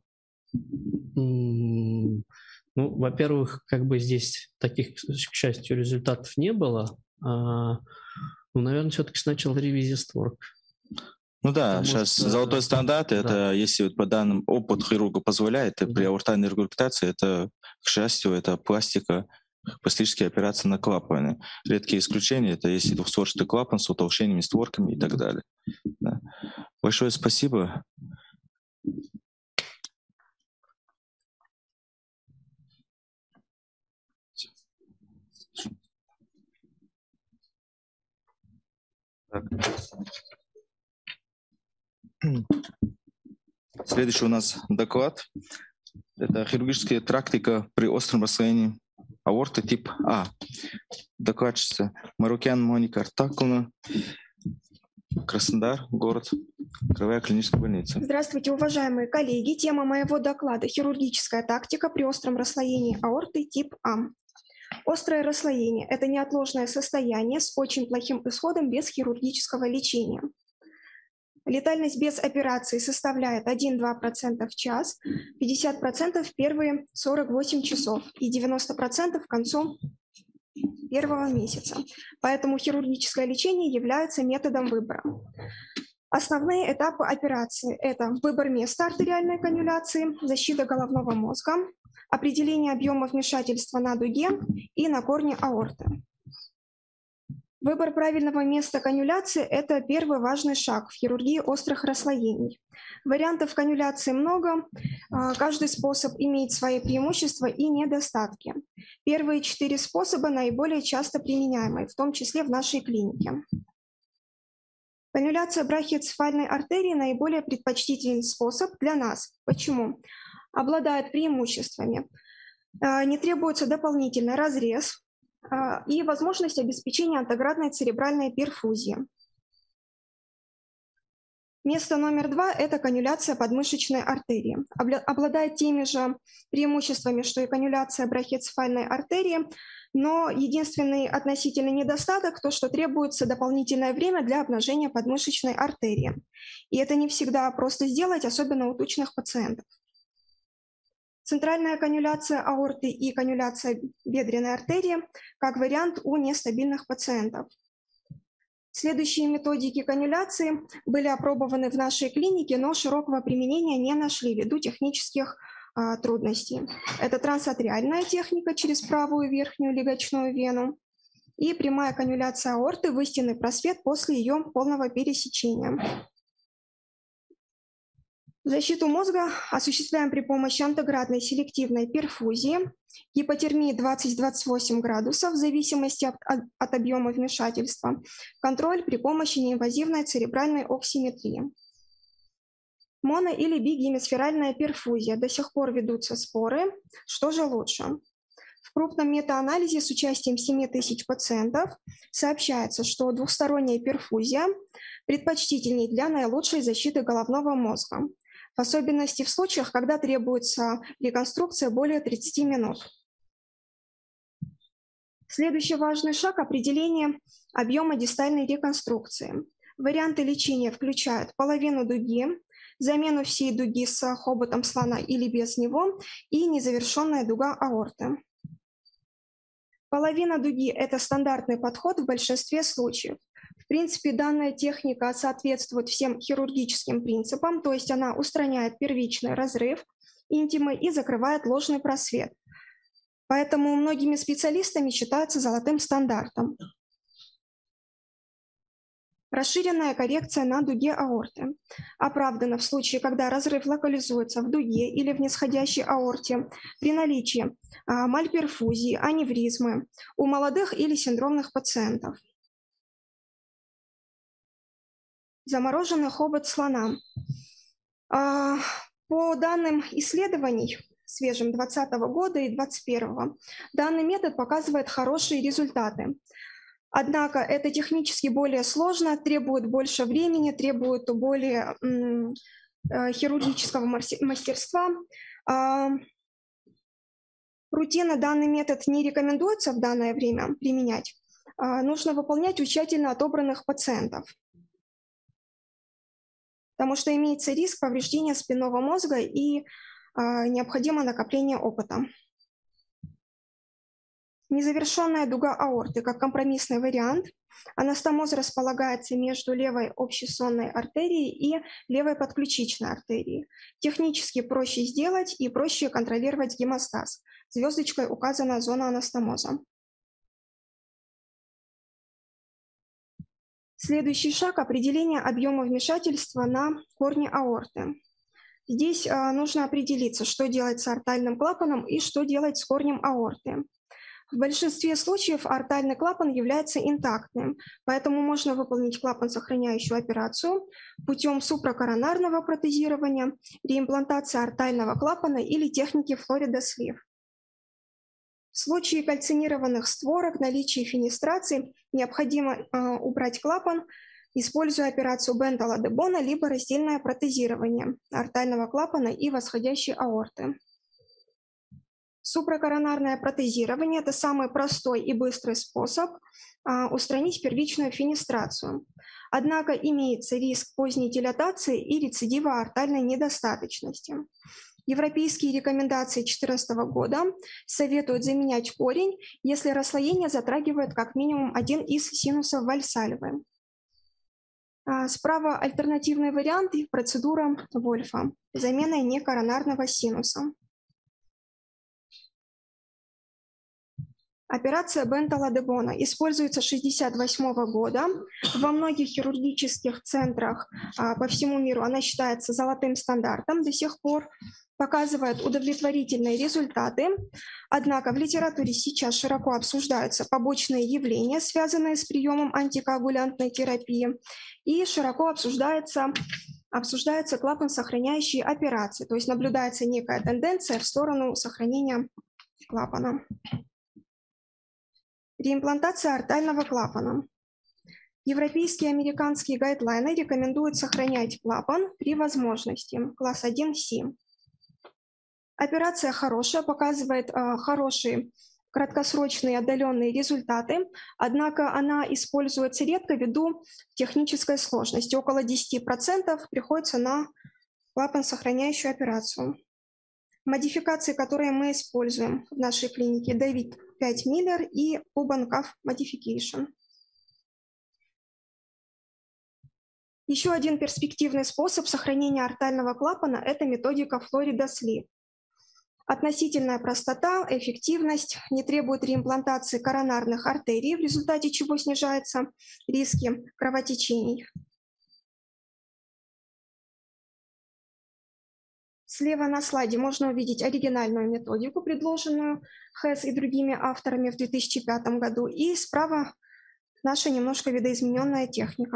Ну, во-первых, как бы здесь таких, к счастью, результатов не было. Ну, наверное, все-таки сначала ревизия створок. Ну да, Потому сейчас что, золотой стандарт, да. это, если вот по данным опыт хирурга позволяет, при аортальной регургитации, это, к счастью, это пластика, пластические операции на клапаны. Редкие исключения, это если двухстворчатый клапан с утолщениями, створками и так далее. Да. Большое спасибо. Так. Следующий у нас доклад. Это хирургическая практика при остром расслоении аорты тип А. Докладчица Марукян Моника Артаковна, Краснодар, город, Краевая клиническая больница. Здравствуйте, уважаемые коллеги. Тема моего доклада – хирургическая тактика при остром расслоении аорты тип А. Острое расслоение – это неотложное состояние с очень плохим исходом без хирургического лечения. Летальность без операции составляет 1-2% в час, 50% в первые 48 часов и 90% к концу первого месяца. Поэтому хирургическое лечение является методом выбора. Основные этапы операции – это выбор места артериальной канюляции, защита головного мозга, определение объема вмешательства на дуге и на корне аорты. Выбор правильного места канюляции – это первый важный шаг в хирургии острых расслоений. Вариантов канюляции много, каждый способ имеет свои преимущества и недостатки. Первые 4 способа наиболее часто применяемые, в том числе в нашей клинике. Канюляция брахиоцефальной артерии – наиболее предпочтительный способ для нас. Почему? Обладает преимуществами. Не требуется дополнительный разрез и возможность обеспечения антоградной церебральной перфузии. Место номер 2 – это канюляция подмышечной артерии. Обладает теми же преимуществами, что и канюляция брахиоцефальной артерии, но единственный относительный недостаток – то, что требуется дополнительное время для обнажения подмышечной артерии. И это не всегда просто сделать, особенно у тучных пациентов. Центральная канюляция аорты и канюляция бедренной артерии как вариант у нестабильных пациентов. Следующие методики канюляции были опробованы в нашей клинике, но широкого применения не нашли ввиду технических трудностей. Это трансатриальная техника через правую верхнюю легочную вену и прямая канюляция аорты в истинный просвет после ее полного пересечения. Защиту мозга осуществляем при помощи антоградной селективной перфузии, гипотермии 20-28 градусов в зависимости от объема вмешательства, контроль при помощи неинвазивной церебральной оксиметрии. Моно- или бигемисферальная перфузия. До сих пор ведутся споры, что же лучше. В крупном метаанализе с участием 7000 пациентов сообщается, что двухсторонняя перфузия предпочтительней для наилучшей защиты головного мозга, в особенности в случаях, когда требуется реконструкция более 30 минут. Следующий важный шаг – определение объема дистальной реконструкции. Варианты лечения включают половину дуги, замену всей дуги с хоботом слона или без него и незавершенная дуга аорты. Половина дуги – это стандартный подход в большинстве случаев. В принципе, данная техника соответствует всем хирургическим принципам, то есть она устраняет первичный разрыв интимы и закрывает ложный просвет. Поэтому многими специалистами считается золотым стандартом. Расширенная коррекция на дуге аорты оправдана в случае, когда разрыв локализуется в дуге или в нисходящей аорте при наличии мальперфузии, аневризмы у молодых или синдромных пациентов. Замороженный хобот слона. По данным исследований, свежим 2020 года и 2021, данный метод показывает хорошие результаты. Однако это технически более сложно, требует больше времени, требует более хирургического мастерства. Рутинно данный метод не рекомендуется в данное время применять. Нужно выполнять у тщательно отобранных пациентов, потому что имеется риск повреждения спинного мозга и необходимо накопление опыта. Незавершенная дуга аорты как компромиссный вариант. Анастомоз располагается между левой общесонной артерией и левой подключичной артерией. Технически проще сделать и проще контролировать гемостаз. Звездочкой указана зона анастомоза. Следующий шаг – определение объема вмешательства на корни аорты. Здесь нужно определиться, что делать с артальным клапаном и что делать с корнем аорты. В большинстве случаев артальный клапан является интактным, поэтому можно выполнить клапан-сохраняющую операцию путем супракоронарного протезирования, реимплантации артального клапана или техники Флорида-слив. В случае кальцинированных створок, наличия фенестрации необходимо убрать клапан, используя операцию Бентала-де-Бона, либо раздельное протезирование артального клапана и восходящей аорты. Супракоронарное протезирование – это самый простой и быстрый способ устранить первичную фенестрацию. Однако имеется риск поздней дилатации и рецидива артальной недостаточности. Европейские рекомендации 2014 года советуют заменять корень, если расслоение затрагивает как минимум один из синусов Вальсальвы. Справа альтернативный вариант – процедура Вольфа – замена некоронарного синуса. Операция Бентала-де-Бона используется с 1968 года. Во многих хирургических центрах по всему миру она считается золотым стандартом до сих пор, показывает удовлетворительные результаты. Однако в литературе сейчас широко обсуждаются побочные явления, связанные с приемом антикоагулянтной терапии, и широко обсуждается клапан-сохраняющие операции, то есть наблюдается некая тенденция в сторону сохранения клапана. Реимплантация артального клапана. Европейские и американские гайдлайны рекомендуют сохранять клапан при возможности, класс 1С. Операция хорошая, показывает хорошие краткосрочные отдаленные результаты, однако она используется редко ввиду технической сложности. Около 10% приходится на клапан-сохраняющую операцию. Модификации, которые мы используем в нашей клинике, David 5 Miller и Cuban Cuff Modification. Еще один перспективный способ сохранения артального клапана – это методика Флорида-слив. Относительная простота, эффективность, не требует реимплантации коронарных артерий, в результате чего снижаются риски кровотечений. Слева на слайде можно увидеть оригинальную методику, предложенную Хэс и другими авторами в 2005 году, и справа наша немножко видоизмененная техника.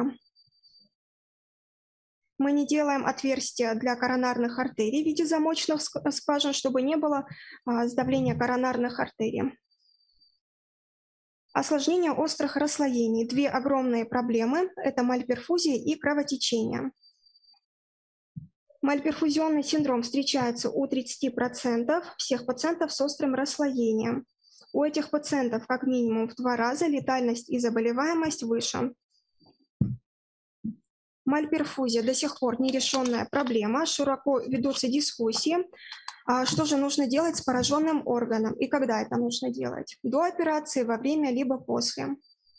Мы не делаем отверстия для коронарных артерий в виде замочных скважин, чтобы не было сдавления коронарных артерий. Осложнение острых расслоений. Две огромные проблемы – это мальперфузия и кровотечение. Мальперфузионный синдром встречается у 30% всех пациентов с острым расслоением. У этих пациентов как минимум в 2 раза летальность и заболеваемость выше. Мальперфузия до сих пор нерешенная проблема, широко ведутся дискуссии. Что же нужно делать с пораженным органом и когда это нужно делать? До операции, во время, либо после.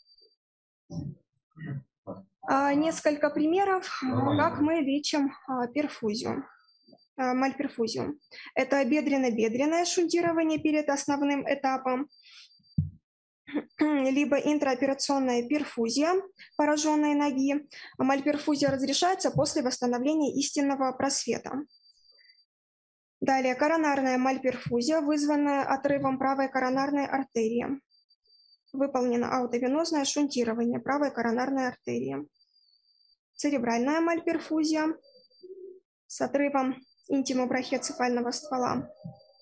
Несколько примеров, как мы лечим мальперфузию. Это бедренно-бедренное шунтирование перед основным этапом. либо интраоперационная перфузия пораженной ноги. Мальперфузия разрешается после восстановления истинного просвета. Далее коронарная мальперфузия, вызванная отрывом правой коронарной артерии. Выполнено аутовенозное шунтирование правой коронарной артерии. Церебральная мальперфузия с отрывом интимобрахиоцефального ствола.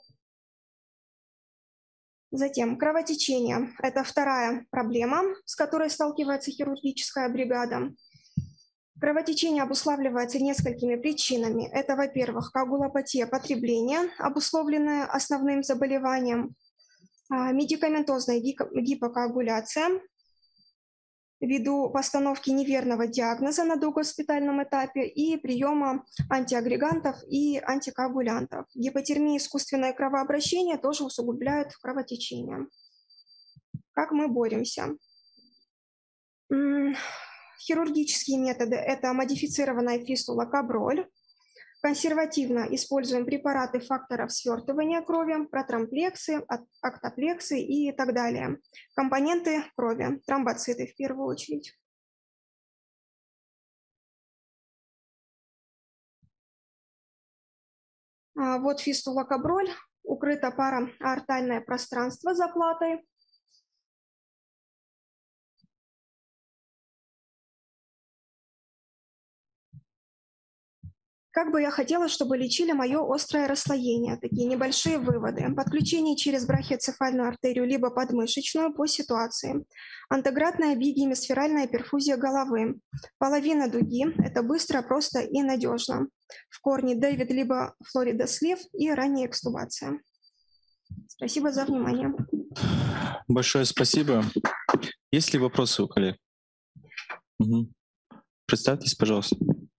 Затем кровотечение. Это вторая проблема, с которой сталкивается хирургическая бригада. Кровотечение обуславливается несколькими причинами. Это, во-первых, коагулопатия потребления, обусловленная основным заболеванием, медикаментозная гипокоагуляция, ввиду постановки неверного диагноза на догоспитальном этапе и приема антиагрегантов и антикоагулянтов. Гипотермия и искусственное кровообращение тоже усугубляют кровотечение. Как мы боремся? Хирургические методы – это модифицированная фистула каброль. Консервативно используем препараты факторов свертывания крови, протромплексы, октоплексы и так далее. Компоненты крови, тромбоциты в первую очередь. Вот фистула каброль, укрыто парааортальное пространство заплатой. Как бы я хотела, чтобы лечили мое острое расслоение. Такие небольшие выводы. Подключение через брахиоцефальную артерию либо подмышечную по ситуации. Антегратная бигемисферальная перфузия головы. Половина дуги. Это быстро, просто и надежно. В корне Дэвид либо флорида-слив и ранняя экстубация. Спасибо за внимание. Большое спасибо. Есть ли вопросы у коллег? Угу. Представьтесь, пожалуйста.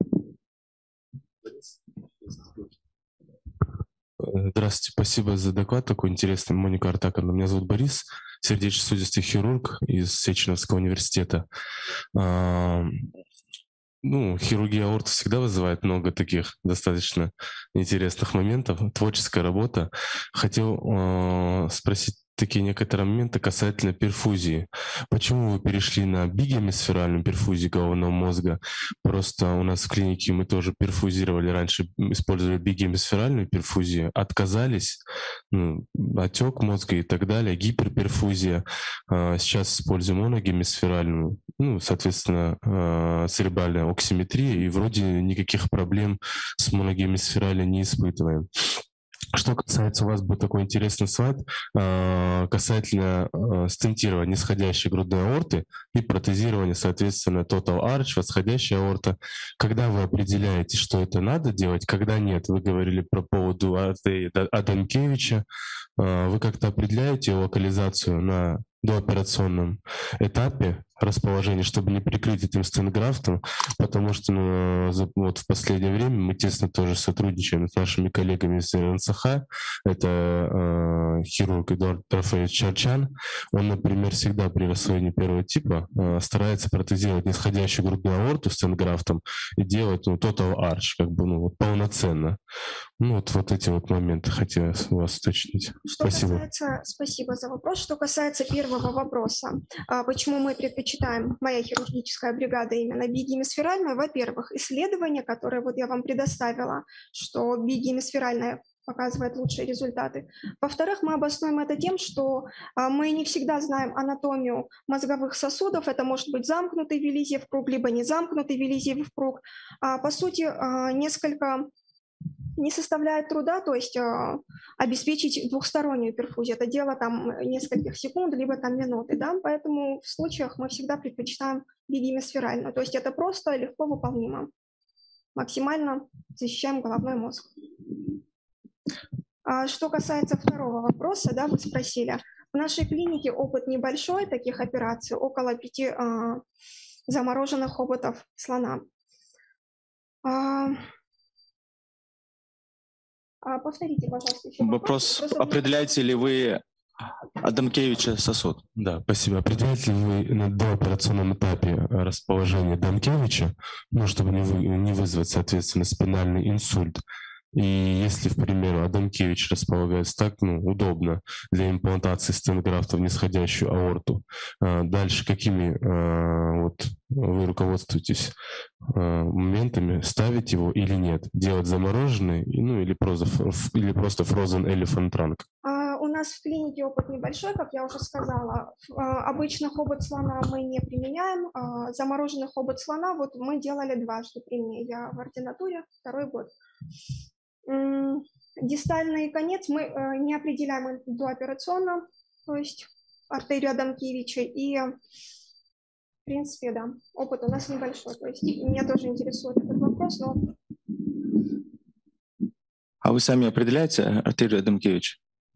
Здравствуйте, спасибо за доклад такой интересный. Моника Артаковна, меня зовут Борис, сердечно-сосудистый хирург из Сеченовского университета. Хирургия аорты всегда вызывает много таких достаточно интересных моментов. Творческая работа. Хотел спросить такие некоторые моменты касательно перфузии. Почему вы перешли на бигемисферальную перфузию головного мозга? Просто у нас в клинике мы тоже перфузировали раньше, использовали бигемисферальную перфузию, отказались, отек мозга и так далее, гиперперфузия. Сейчас используем моногемисферальную, соответственно, церебральная оксиметрия, и вроде никаких проблем с моногемисферальной не испытываем. Что касается, у вас был такой интересный слайд касательно стентирования нисходящей грудной аорты и протезирования, соответственно, total arch, восходящая аорта. Когда вы определяете, что это надо делать, когда нет? Вы говорили про поводу Адамкевича. Вы как-то определяете локализацию на дооперационном этапе расположения, чтобы не прикрыть этим стенграфтом, потому что вот в последнее время мы тесно тоже сотрудничаем с нашими коллегами из РНЦХ. Это хирург Эдуард Рафаэльевич Чарчан. Он, например, всегда при расслоении первого типа старается протезировать нисходящую грудную аорту стенграфтом и делать total arch, полноценно. Вот эти вот моменты хотела у вас уточнить. Спасибо. Спасибо за вопрос. Что касается первого вопроса, почему мы предпочитаем, моя хирургическая бригада, именно бигемисферальную? Во-первых, исследование, которое я вам предоставила, что бигемисферальная показывает лучшие результаты. Во-вторых, мы обоснуем это тем, что мы не всегда знаем анатомию мозговых сосудов. Это может быть замкнутый Виллизиев круг, либо не замкнутый Виллизиев круг. По сути, несколько не составляет труда, то есть обеспечить двухстороннюю перфузию. Это дело нескольких секунд, либо минуты. Да? Поэтому в случаях мы всегда предпочитаем бигемисферальную. То есть это просто легко выполнимо. Максимально защищаем головной мозг. Что касается второго вопроса, да, вы спросили. В нашей клинике опыт небольшой таких операций, около 5 замороженных хоботов слона. Повторите, пожалуйста, еще вопрос. Определяете ли вы Адамкевича сосуд? Да, спасибо. Определяете ли вы на дооперационном этапе расположение Адамкевича, чтобы не вызвать, соответственно, спинальный инсульт? И если, к примеру, Адамкевич располагается так, удобно для имплантации стенографта в нисходящую аорту, дальше какими вы руководствуетесь моментами, ставить его или нет? Делать замороженный, или просто frozen elephant trunk? У нас в клинике опыт небольшой, как я уже сказала. Обычно хобот слона мы не применяем. Замороженный хобот слона мы делали дважды при мне. Я в ординатуре 2-й год. Дистальный конец мы не определяем дооперационно, то есть артерию Адамкевича. И, в принципе, да, опыт у нас небольшой. То есть меня тоже интересует этот вопрос. А вы сами определяете артерию Адамкевича?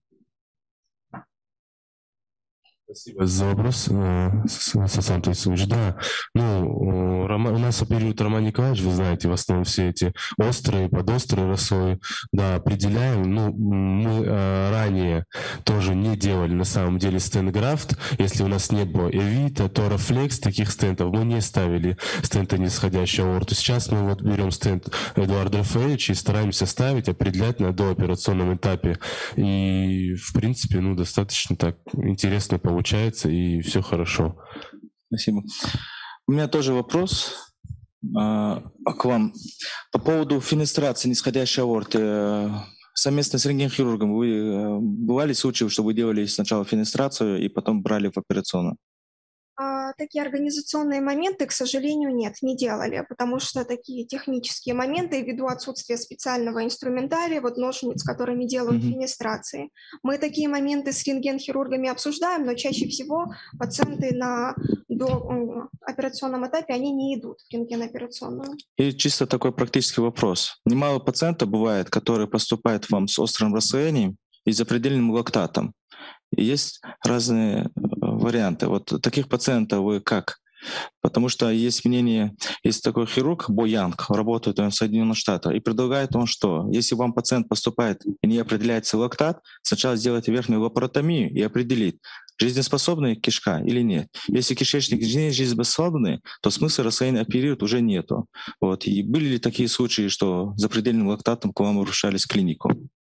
Спасибо за вопрос, Сасан Тайсович. Да, у нас оперирует Роман Николаевич, вы знаете, в основном все эти острые, подострые рассои, да, определяем. Мы ранее тоже не делали на самом деле стенографт. Если у нас не было Эвита, Торафлекс, таких стентов, мы не ставили стенты нисходящую аорту. Сейчас мы берем стент Эдуарда Рафаэльевича и стараемся ставить, определять на дооперационном этапе. И, в принципе, достаточно так интересно получается, и все хорошо. Спасибо. У меня тоже вопрос к вам. По поводу фенестрации нисходящей аорты. Совместно с рентгенхирургом бывали случаи, что вы делали сначала фенестрацию и потом брали в операционную? Такие организационные моменты, к сожалению, нет, не делали, потому что такие технические моменты, ввиду отсутствия специального инструментария, ножниц, которыми делают фенестрации. Мы такие моменты с рентгенхирургами обсуждаем, но чаще всего пациенты на дооперационном этапе, они не идут в рентгеноперационную. И чисто такой практический вопрос. Немало пациентов бывает, которые поступают вам с острым расслоением и запредельным лактатом. И есть разные варианты. Таких пациентов вы как? Потому что есть мнение, есть такой хирург Бо Янг, работает он в Соединенных Штатах, и предлагает он, что если вам пациент поступает и не определяется лактат, сначала сделайте верхнюю лапаротомию и определить, жизнеспособная кишка или нет. Если кишечник не жизнеспособный, то смысла расслоения оперировать уже нету. И были ли такие случаи, что запредельным лактатом к вам обращались в клинику?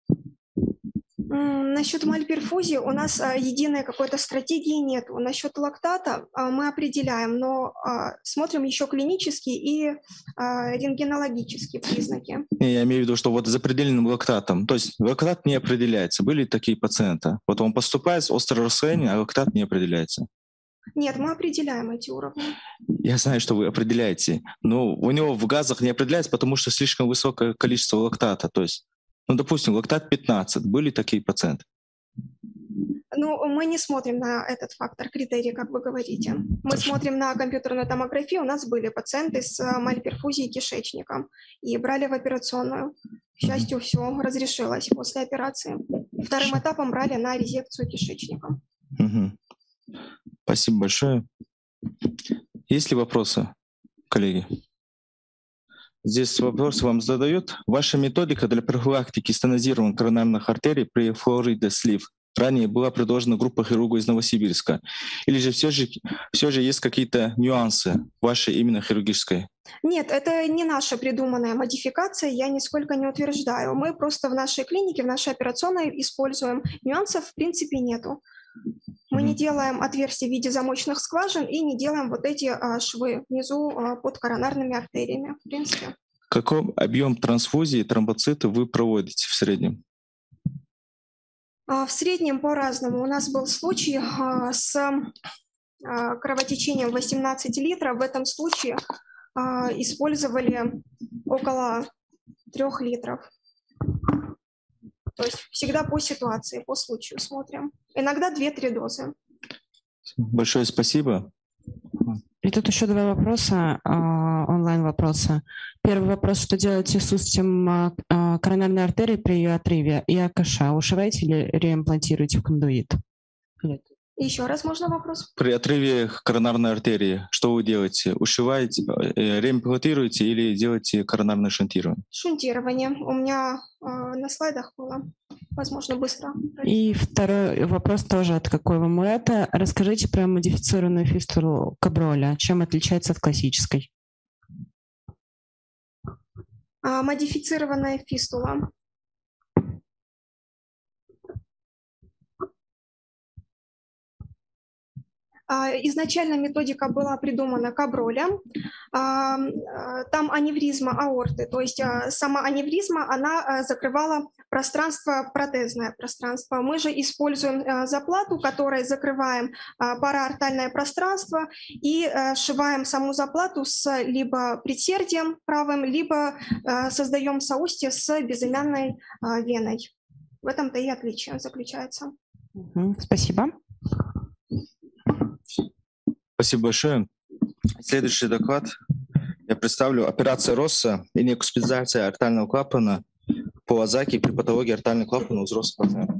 Насчет мальперфузии у нас единой какой-то стратегии нет. Насчет лактата мы определяем, но смотрим еще клинические и рентгенологические признаки. Я имею в виду, что запредельным лактатом, то есть лактат не определяется. Были такие пациенты? Он поступает с острым расслоением, а лактат не определяется. Нет, мы определяем эти уровни. Я знаю, что вы определяете, но у него в газах не определяется, потому что слишком высокое количество лактата. То есть допустим, лактат 15. Были такие пациенты? Мы не смотрим на этот фактор, критерий, как вы говорите. Мы смотрим на компьютерную томографию. У нас были пациенты с мальперфузией кишечником и брали в операционную. К счастью, все разрешилось после операции. Вторым этапом брали на резекцию кишечника. Спасибо большое. Есть ли вопросы, коллеги? Здесь вопрос вам задают. Ваша методика для профилактики стенозированных коронарных артерий при флуориде слив ранее была предложена группа хирургов из Новосибирска. Или же все же есть какие-то нюансы вашей именно хирургической? Нет, это не наша придуманная модификация, я нисколько не утверждаю. Мы просто в нашей клинике, в нашей операционной используем. Нюансов в принципе нету. Мы не делаем отверстий в виде замочных скважин и не делаем эти швы внизу под коронарными артериями. В принципе. Какой объем трансфузии тромбоциты вы проводите в среднем? В среднем по-разному. У нас был случай с кровотечением 18 литров. В этом случае использовали около 3 литров. То есть всегда по ситуации, по случаю смотрим. Иногда 2-3 дозы. Большое спасибо. И тут еще 2 вопроса, онлайн-вопроса. Первый вопрос, что делаете с устьем коронарной артерии при ее отрыве и АКШ? Ушиваете или реимплантируете в кондуит? Еще раз можно вопрос? При отрыве коронарной артерии что вы делаете? Ушиваете, реимплантируете или делаете коронарное шунтирование? Шунтирование. У меня на слайдах было. Возможно, быстро. И второй вопрос тоже от какого муэта. Расскажите про модифицированную фистулу Каброля. Чем отличается от классической? Модифицированная фистула. Изначально методика была придумана Кабролем. Там аневризма аорты, то есть сама аневризма, она закрывала пространство, протезное пространство. Мы же используем заплату, которой закрываем параортальное пространство и сшиваем саму заплату с либо предсердием правым, либо создаем соустье с безымянной веной. В этом-то и отличие заключается. Спасибо. Спасибо большое. Следующий доклад. Я представлю операция Росса и некуспидизация ортального клапана по Азаки при патологии ортального клапана у взрослых пациентов.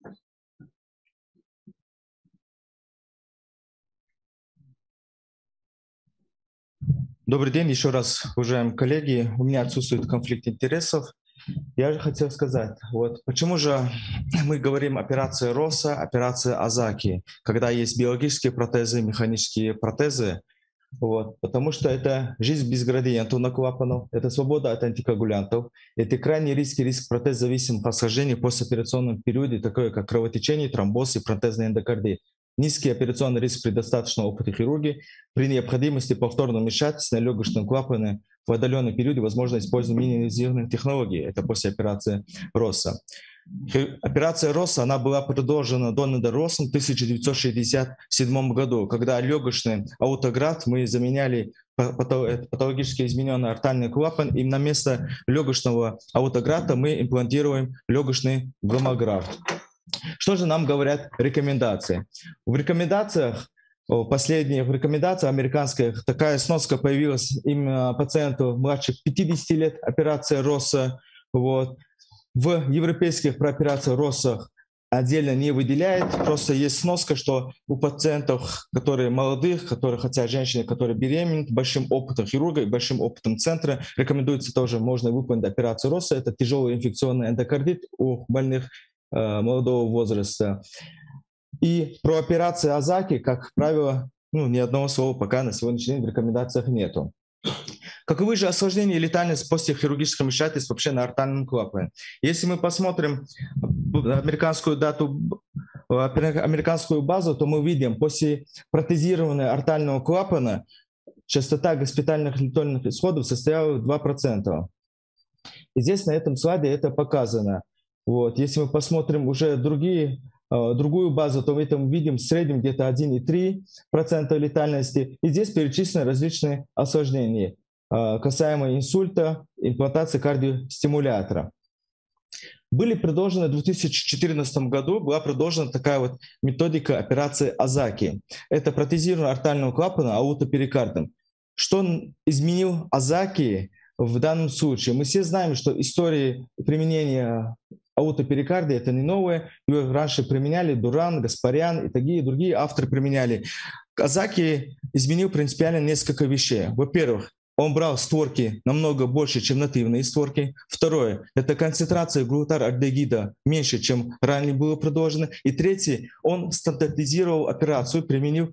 Добрый день еще раз, уважаемые коллеги. У меня отсутствует конфликт интересов. Я же хотел сказать, вот почему же мы говорим операция Росса, операция Азаки, когда есть биологические протезы, механические протезы. Вот, потому что это жизнь без градиентов на клапанах, это свобода от антикоагулянтов, это крайний риск протез зависимых осложнений в постоперационном периоде, такое как кровотечение, тромбоз и протезный эндокардит. Низкий операционный риск при достаточном опыте хирургии, при необходимости повторного вмешательства на легочные клапаны в отдаленном периоде возможно использование минимизированных технологий, это после операции Росса. Операция Росса, она была продолжена Дональдом Россом в 1967 году, когда легочный аутографт мы заменяли патологически измененный ортальный клапан, и на место легочного аутографта мы имплантируем легочный гомографт. Что же нам говорят рекомендации? В рекомендациях, последних рекомендациях американских, такая сноска появилась именно пациенту младше 50 лет, операция Росса. Вот. В европейских про операцию Росса отдельно не выделяет, просто есть сноска, что у пациентов, которые молодых, которые хотя женщины, которые беременны, большим опытом хирурга и большим опытом центра, рекомендуется тоже, можно выполнить операцию Росса. Это тяжелый инфекционный эндокардит у больных молодого возраста. И про операцию Азаки, как правило, ни одного слова пока на сегодняшний день в рекомендациях нету. Каковы же осложнения и летальность после хирургического вмешательства вообще на ортальном клапане? Если мы посмотрим американскую базу, то мы видим, после протезирования ортального клапана частота госпитальных летальных исходов составляла 2%. И здесь на этом слайде это показано. Вот. Если мы посмотрим уже другую базу, то мы там видим в среднем где-то 1,3% летальности. И здесь перечислены различные осложнения касаемо инсульта, имплантации кардиостимулятора. Были предложены в 2014 году, была предложена такая вот методика операции Азаки. Это протезирование ортального клапана аутоперикардом. Что изменил Азаки в данном случае? Мы все знаем, что истории применения аутоперикардия — это не новое. Ее раньше применяли Дуран, Гаспарян и такие другие авторы применяли. Азаки изменил принципиально несколько вещей. Во-первых, он брал створки намного больше, чем нативные створки. Второе, это концентрация глутар-альдегида меньше, чем ранее было предложено. И третье, он стандартизировал операцию,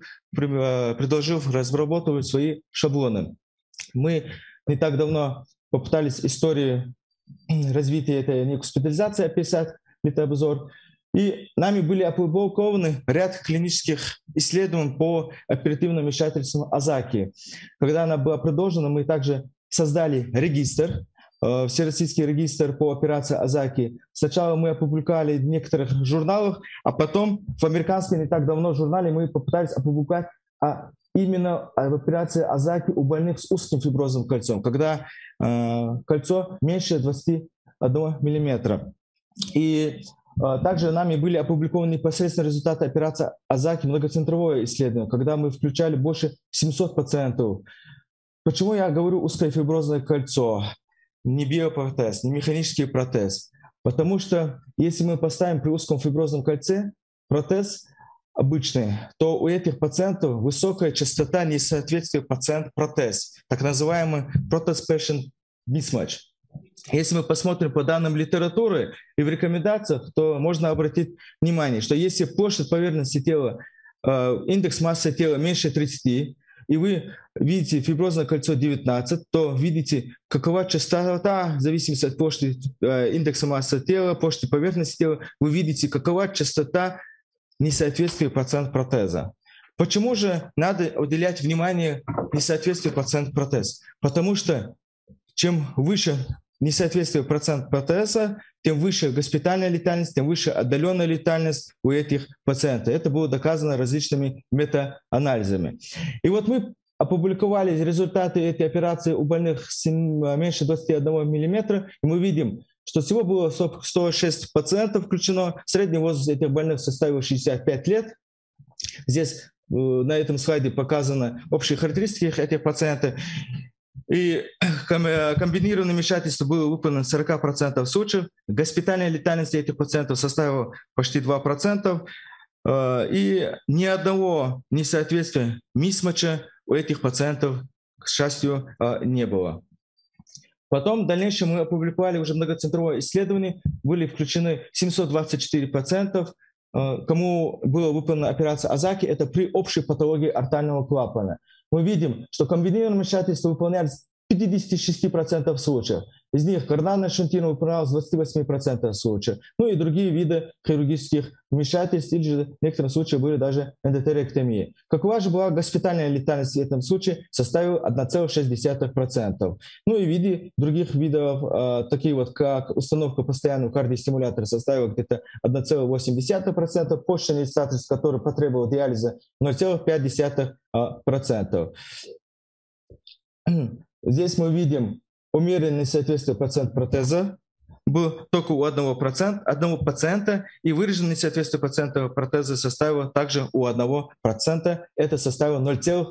предложил разработать свои шаблоны. Мы не так давно попытались историю развития этой некуспидизации описать, это обзор. И нами были опубликованы ряд клинических исследований по оперативному вмешательству Азаки. Когда она была продолжена, мы также создали регистр, всероссийский регистр по операции Азаки. Сначала мы опубликовали в некоторых журналах, а потом в американском не так давно журнале мы попытались опубликовать именно в операции Азаки у больных с узким фиброзным кольцом, когда кольцо меньше 21 мм. И также нами были опубликованы непосредственно результаты операции Азаки, многоцентровое исследование, когда мы включали больше 700 пациентов. Почему я говорю узкое фиброзное кольцо? Не биопротез, не механический протез. Потому что если мы поставим при узком фиброзном кольце протез обычный, то у этих пациентов высокая частота несоответствия пациент-протез, так называемый протез-patient mismatch. Если мы посмотрим по данным литературы и в рекомендациях, то можно обратить внимание, что если площадь поверхности тела, индекс массы тела меньше 30, и вы видите фиброзное кольцо 19, то видите, какова частота, в зависимости от площади индекса массы тела, площади поверхности тела, вы видите, какова частота несоответствия пациент-протеза. Почему же надо уделять внимание несоответствию пациент-протез? Потому что чем выше несоответствие процент протеза, тем выше госпитальная летальность, тем выше отдаленная летальность у этих пациентов. Это было доказано различными мета-анализами. И вот мы опубликовали результаты этой операции у больных меньше 21 мм, и мы видим, что всего было 106 пациентов включено, средний возраст этих больных составил 65 лет. Здесь на этом слайде показаны общие характеристики этих пациентов. И комбинированное вмешательство было выполнено в 40% случаев. Госпитальная летальность этих пациентов составила почти 2%. И ни одного несоответствия, мисматча у этих пациентов, к счастью, не было. Потом в дальнейшем мы опубликовали уже многоцентровое исследование. Были включены 724 пациентов, кому была выполнена операция Азаки. Это при общей патологии артального клапана. Мы видим, что комбинированное вмешательство выполнялось в 56% случаев. Из них коронарное шунтирование выполнялось в 28% случаев. Ну и другие виды хирургических вмешательств, или же в некоторых случаях были даже эндотерэктомии. Какова же была госпитальная летальность в этом случае? Составила 1,6%. Ну и в виде других видов, такие вот как установка постоянного кардиостимулятора, составила где-то 1,8%, почечный статус, который потребовал диализа, 0,5%. Здесь мы видим умеренное соответствие пациент-протеза был только у одного пациента, и выраженное соответствие пациента-протеза составило также у 1%. Это составило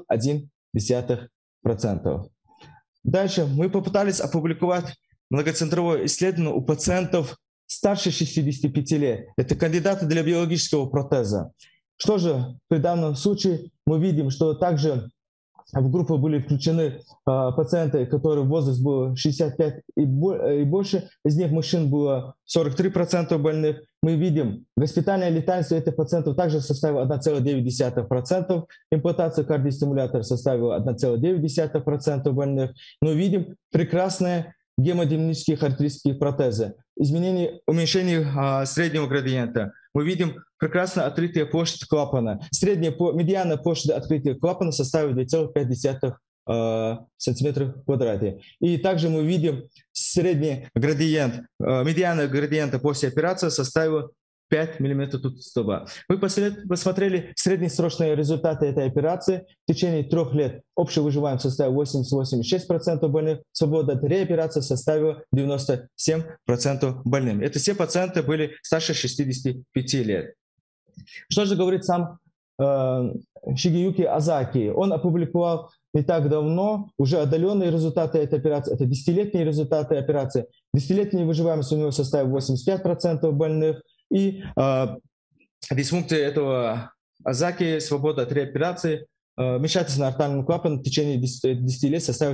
0,1%. Дальше мы попытались опубликовать многоцентровое исследование у пациентов старше 65 лет. Это кандидаты для биологического протеза. Что же при данном случае мы видим, что также в группу были включены пациенты, которые возраст был 65 и больше. Из них мужчин было 43% больных. Мы видим, госпитальная летальность этих пациентов также составила 1,9%. Имплантация кардиостимулятора составила 1,9% больных. Но видим прекрасные гемодинамические характеристики протеза. Уменьшение среднего градиента. Мы видим прекрасно открытие площади клапана. Медиана площади открытия клапана составит 2,5 сантиметра в квадрате. И также мы видим средний градиент, медиана градиента после операции составила 5 мм тут столба. Мы посмотрели среднесрочные результаты этой операции. В течение 3 лет общая выживаемость составила 86% больных, свобода от реоперации составила 97% больным. Это все пациенты были старше 65 лет. Что же говорит сам Шигеюки Азаки? Он опубликовал не так давно уже отдаленные результаты этой операции. Это 10-летние результаты операции. 10-летняя выживаемость у него составила 85% больных. И дисфункция этого Азаки, свобода от реоперации, вмешательство на артальный клапан в течение 10 лет составило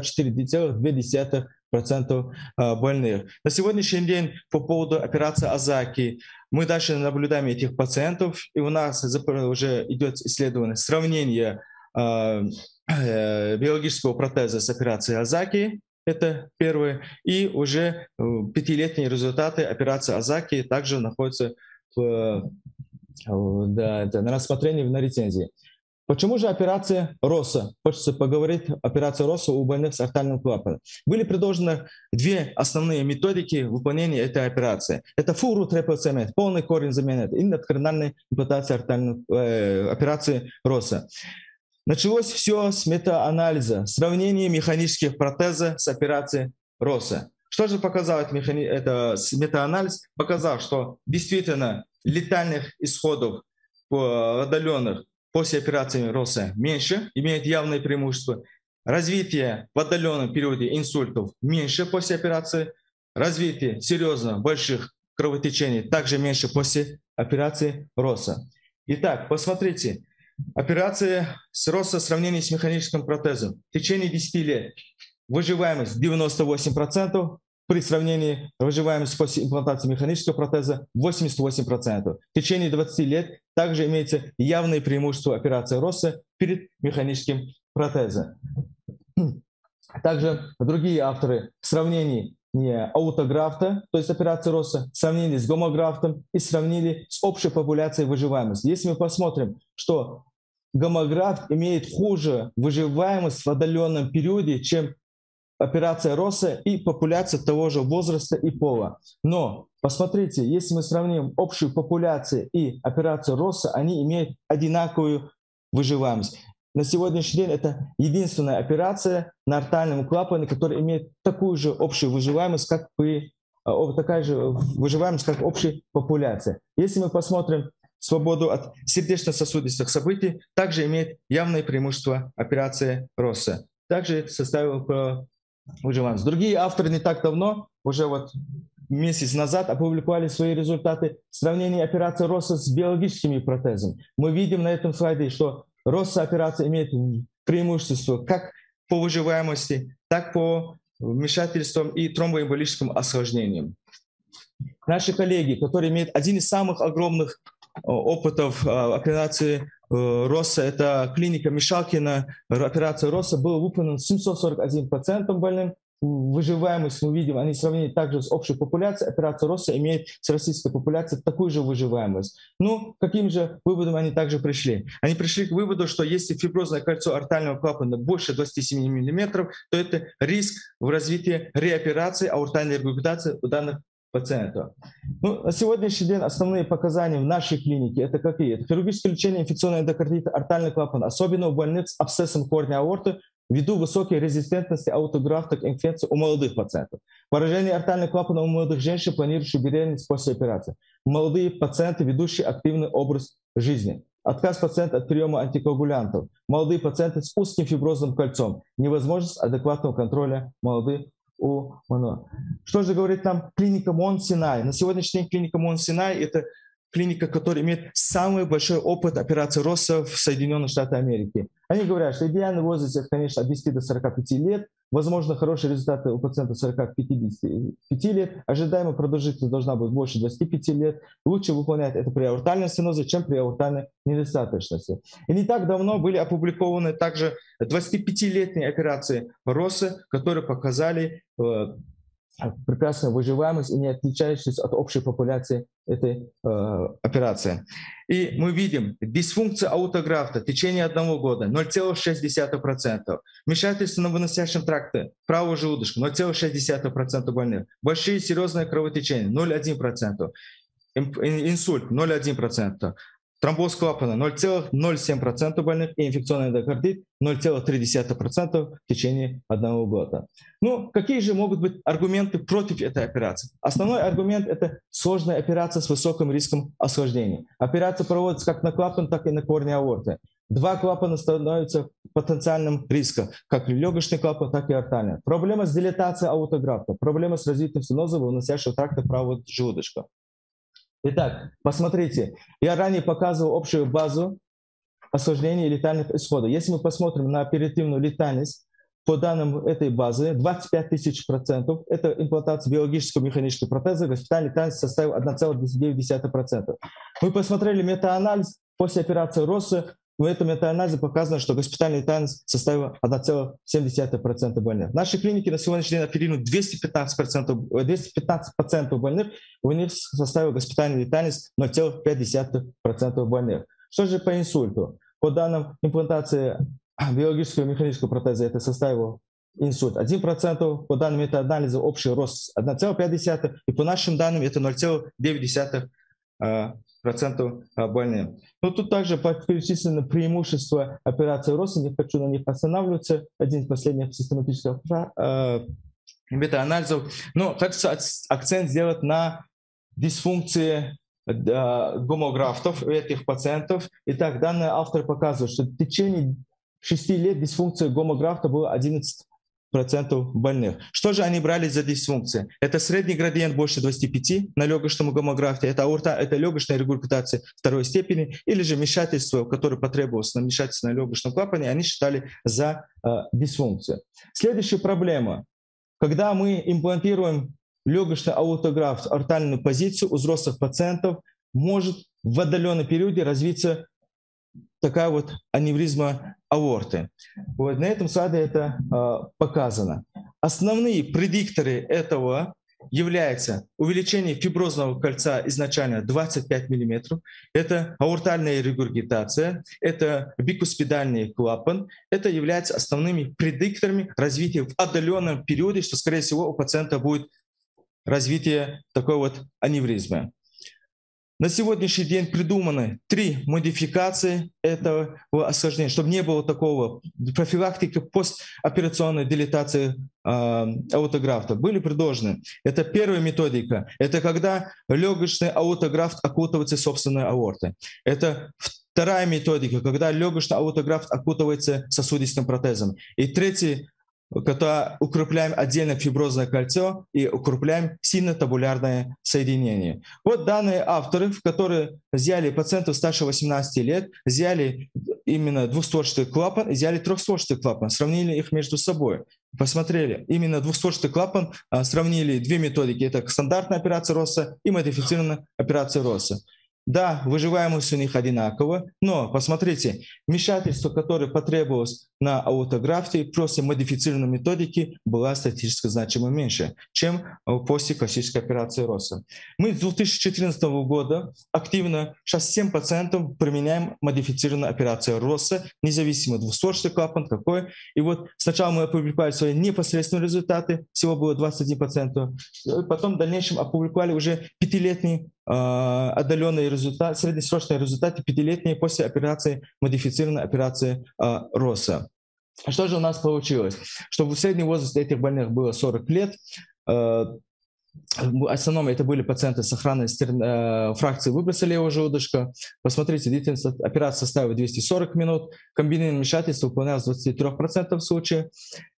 4,2% больных. На сегодняшний день по поводу операции Азаки мы дальше наблюдаем этих пациентов, и у нас уже идет исследование сравнения биологического протеза с операцией Азаки. Это первое. И уже 5-летние результаты операции Азаки также находятся на рассмотрении на рецензии. Почему же операция РОСа? Хочется поговорить о операции РОСа у больных с артальным клапаном. Были предложены 2 основные методики выполнения этой операции. Это full root replacement, полный корень замены, и надкорональная имплантация операции РОСа. Началось все с мета-анализа, сравнения механических протезов с операцией РОСа. Что же показал это мета-анализ? Показал, что действительно летальных исходов отдаленных после операции РОСа меньше, имеет явное преимущество. Развитие в отдаленном периоде инсультов меньше после операции. Развитие серьезно больших кровотечений также меньше после операции РОСа. Итак, посмотрите. Операция с РОСа в сравнении с механическим протезом. В течение 10 лет выживаемость 98%, при сравнении выживаемость после имплантации механического протеза 88%. В течение 20 лет также имеется явное преимущество операции РОСа перед механическим протезом. Также другие авторы в сравнении аутографта, то есть операции РОСа, сравнили с гомографтом и сравнили с общей популяцией выживаемости. Если мы посмотрим, что гомографт имеет хуже выживаемость в отдаленном периоде, чем операция РОСа и популяция того же возраста и пола. Но посмотрите, если мы сравним общую популяцию и операцию РОСа, они имеют одинаковую выживаемость. На сегодняшний день это единственная операция на артальном клапане, которая имеет такую же общую выживаемость, как такая же выживаемость, как общей популяции. Если мы посмотрим свободу от сердечно-сосудистых событий, также имеет явное преимущество операции РОСа. Также это составило выживаемость. Другие авторы не так давно, уже вот месяц назад, опубликовали свои результаты сравнения операции РОСа с биологическими протезами. Мы видим на этом слайде, что РОСа операция имеет преимущество как по выживаемости, так по вмешательствам и тромбоэмболическим осложнениям. Наши коллеги, которые имеют один из самых огромных опытов операции РОСа, это клиника Мишалкина, операция РОСа, была выполнена 741 пациентом больным. Выживаемость мы видим, они сравнили также с общей популяцией. Операция РОСа имеет с российской популяцией такую же выживаемость. Ну, каким же выводом они также пришли? Они пришли к выводу, что если фиброзное кольцо артального клапана больше 27 мм, то это риск в развитии реоперации аортальной регургитации у данных пациентов. Ну, на сегодняшний день основные показания в нашей клинике это какие? Это хирургическое лечение инфекционного эндокардита артального клапана, особенно у больных с абсцессом корня аорты, ввиду высокой резистентности аутографта к инфекции у молодых пациентов. Поражение артального клапана у молодых женщин, планирующих беременность после операции. Молодые пациенты, ведущие активный образ жизни. Отказ пациента от приема антикоагулянтов. Молодые пациенты с узким фиброзным кольцом. Невозможность адекватного контроля молодых у МОНО. Что же говорит нам клиника Монт-Синай? На сегодняшний день клиника Монт-Синай – это клиника, которая имеет самый большой опыт операции РОСа в Соединенных Штатах Америки. Они говорят, что идеальный возраст, это, конечно, от 10 до 45 лет. Возможно, хорошие результаты у пациентов 40-55 лет. Ожидаемая продолжительность должна быть больше 25 лет. Лучше выполнять это при аортальной стенозе, чем при аортальной недостаточности. И не так давно были опубликованы также 25-летние операции РОСа, которые показали прекрасную выживаемость и не отличающуюся от общей популяции этой операции. И мы видим дисфункция аутографта в течение 1 года 0,6%. Вмешательство на выносящем тракте правого желудочка 0,6% больных. Большие серьезные кровотечения 0,1%. Инсульт 0,1%. Тромбоз клапана 0,07% больных и инфекционный эндокардит 0,3% в течение 1 года. Ну, какие же могут быть аргументы против этой операции? Основной аргумент – это сложная операция с высоким риском осложнений. Операция проводится как на клапан, так и на корне аорты. 2 клапана становятся потенциальным риском, как легочный клапан, так и артальный. Проблема с дилатацией аутографта, проблема с развитием стеноза выносящего тракта правого желудочка. Итак, посмотрите, я ранее показывал общую базу осложнений и летальных исходов. Если мы посмотрим на оперативную летальность, по данным этой базы, 25 000%, это имплантация биологического механического протеза, госпитальная летальность составила 1,9%. Мы посмотрели метаанализ после операции РОСа. В этом метаанализе показано, что госпитальная летальность составила 1,7% больных. В нашей клинике на сегодняшний день оперируют 215 пациентов больных, у них составила госпитальная летальность 0,5% больных. Что же по инсульту? По данным имплантации биологического механического протеза это составило инсульт 1%, по данным метаанализа общий рост 1,5%, и по нашим данным это 0,9% больных. Но тут также перечислены преимущества операции РОСа, не хочу на них останавливаться, один из последних систематических метаанализов. Но хочется акцент сделать на дисфункции гомографтов у этих пациентов. Итак, данные авторы показывают, что в течение 6 лет дисфункция гомографта была 11% больных. Что же они брали за дисфункции? Это средний градиент больше 25 на легочном гомографте, это легочная регургитация 2 степени, или же вмешательство, которое потребовалось на вмешательство на легочном клапане, они считали за дисфункцию. Следующая проблема. Когда мы имплантируем легочный аутографт, артальную позицию у взрослых пациентов, может в отдаленном периоде развиться такая вот аневризма аорты. Вот на этом слайде это показано. Основные предикторы этого является увеличение фиброзного кольца изначально 25 мм, это аортальная регургитация, это бикуспидальный клапан. Это является основными предикторами развития в отдаленном периоде, что, скорее всего, у пациента будет развитие такой вот аневризмы. На сегодняшний день придуманы 3 модификации этого осложнения, чтобы не было такого профилактики постоперационной дилатации аутографта. Были предложены. Это первая методика. Это когда легочный аутографт окутывается собственной аортой. Это вторая методика, когда легочный аутографт окутывается сосудистым протезом. И третий, когда укрепляем отдельно фиброзное кольцо и укрепляем синотабулярное соединение. Вот данные авторы, которые взяли пациентов старше 18 лет, взяли именно двухстворчатый клапан и взяли трехстворчатый клапан, сравнили их между собой. Посмотрели, именно двухстворчатый клапан, сравнили 2 методики. Это стандартная операция Росса и модифицированная операция Росса. Да, выживаемость у них одинакова, но посмотрите, вмешательство, которое потребовалось на аутографте после модифицированной методики, было статистически значимо меньше, чем после классической операции Росса. Мы с 2014 года активно, сейчас всем пациентам применяем модифицированную операцию Росса, независимо двухстворчатый клапан какой. И вот сначала мы опубликовали свои непосредственные результаты, всего было 21 пациента, потом в дальнейшем опубликовали уже 5-летний отдаленные результаты, среднесрочные результаты 5-летние после операции, модифицированной операции Росса. Что же у нас получилось? Чтобы средний возраст этих больных было 40 лет, в основном это были пациенты с охранной фракцией выброса левого желудочка. Посмотрите, длительность операции составила 240 минут, комбинированное вмешательство выполнялось в 23% случаев.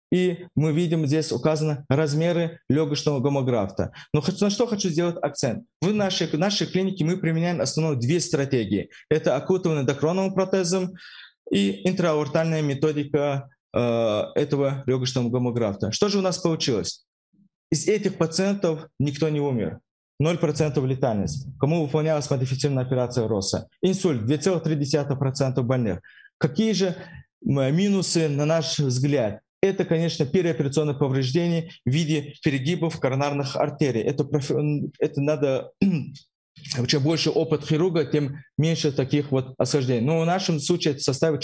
И мы видим, здесь указаны размеры легочного гомографта. Но на что хочу сделать акцент. В нашей клинике мы применяем основно 2 стратегии. Это окутывание докроновым протезом и интраортальная методика этого легочного гомографта. Что же у нас получилось? Из этих пациентов никто не умер. 0% летальность. Кому выполнялась модифицированная операция Росса. Инсульт 2,3% больных. Какие же минусы, на наш взгляд? Это, конечно, переоперационное повреждение в виде перегибов коронарных артерий. Это надо, чем больше опыт хирурга, тем меньше таких вот осложнений. Но в нашем случае это составит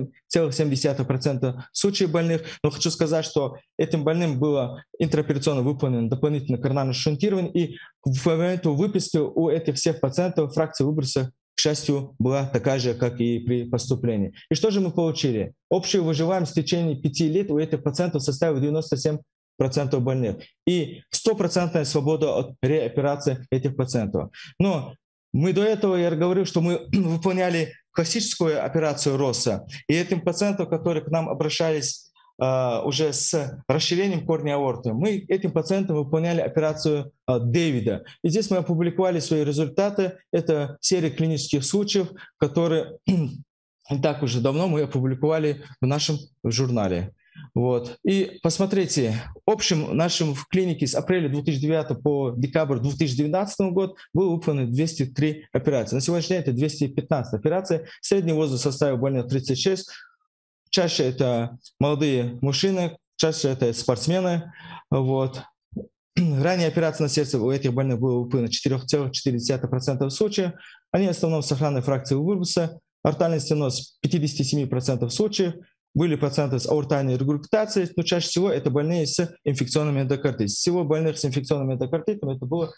4,7% случаев больных. Но хочу сказать, что этим больным было интраоперационно выполнено дополнительное коронарное шунтирование. И в момент выписки у этих всех пациентов фракция выброса, к счастью, была такая же, как и при поступлении. И что же мы получили? Общую выживаемость в течение 5 лет у этих пациентов составила 97% больных. И 100% свобода от реоперации этих пациентов. Но мы до этого, я говорил, что мы выполняли классическую операцию Росса. И этим пациентам, которые к нам обращались уже с расширением корня аорты, мы этим пациентам выполняли операцию Дэвида. И здесь мы опубликовали свои результаты. Это серия клинических случаев, которые не так уже давно мы опубликовали в нашем журнале. Вот. И посмотрите, общем нашем в клинике с апреля 2009 по декабрь 2019 год было выполнено 203 операции. На сегодняшний день это 215 операций. Средний возраст составил больных 36. Чаще это молодые мужчины, чаще это спортсмены. Вот. Ранее операция на сердце у этих больных была выполнена 4,4% случаев. Они в основном с охранной фракцией выброса. Артальный стеноз 57% случаев. Были пациенты с аортальной регургитацией, но чаще всего это больные с инфекционным эндокардитом. Всего больных с инфекционным эндокардитом это было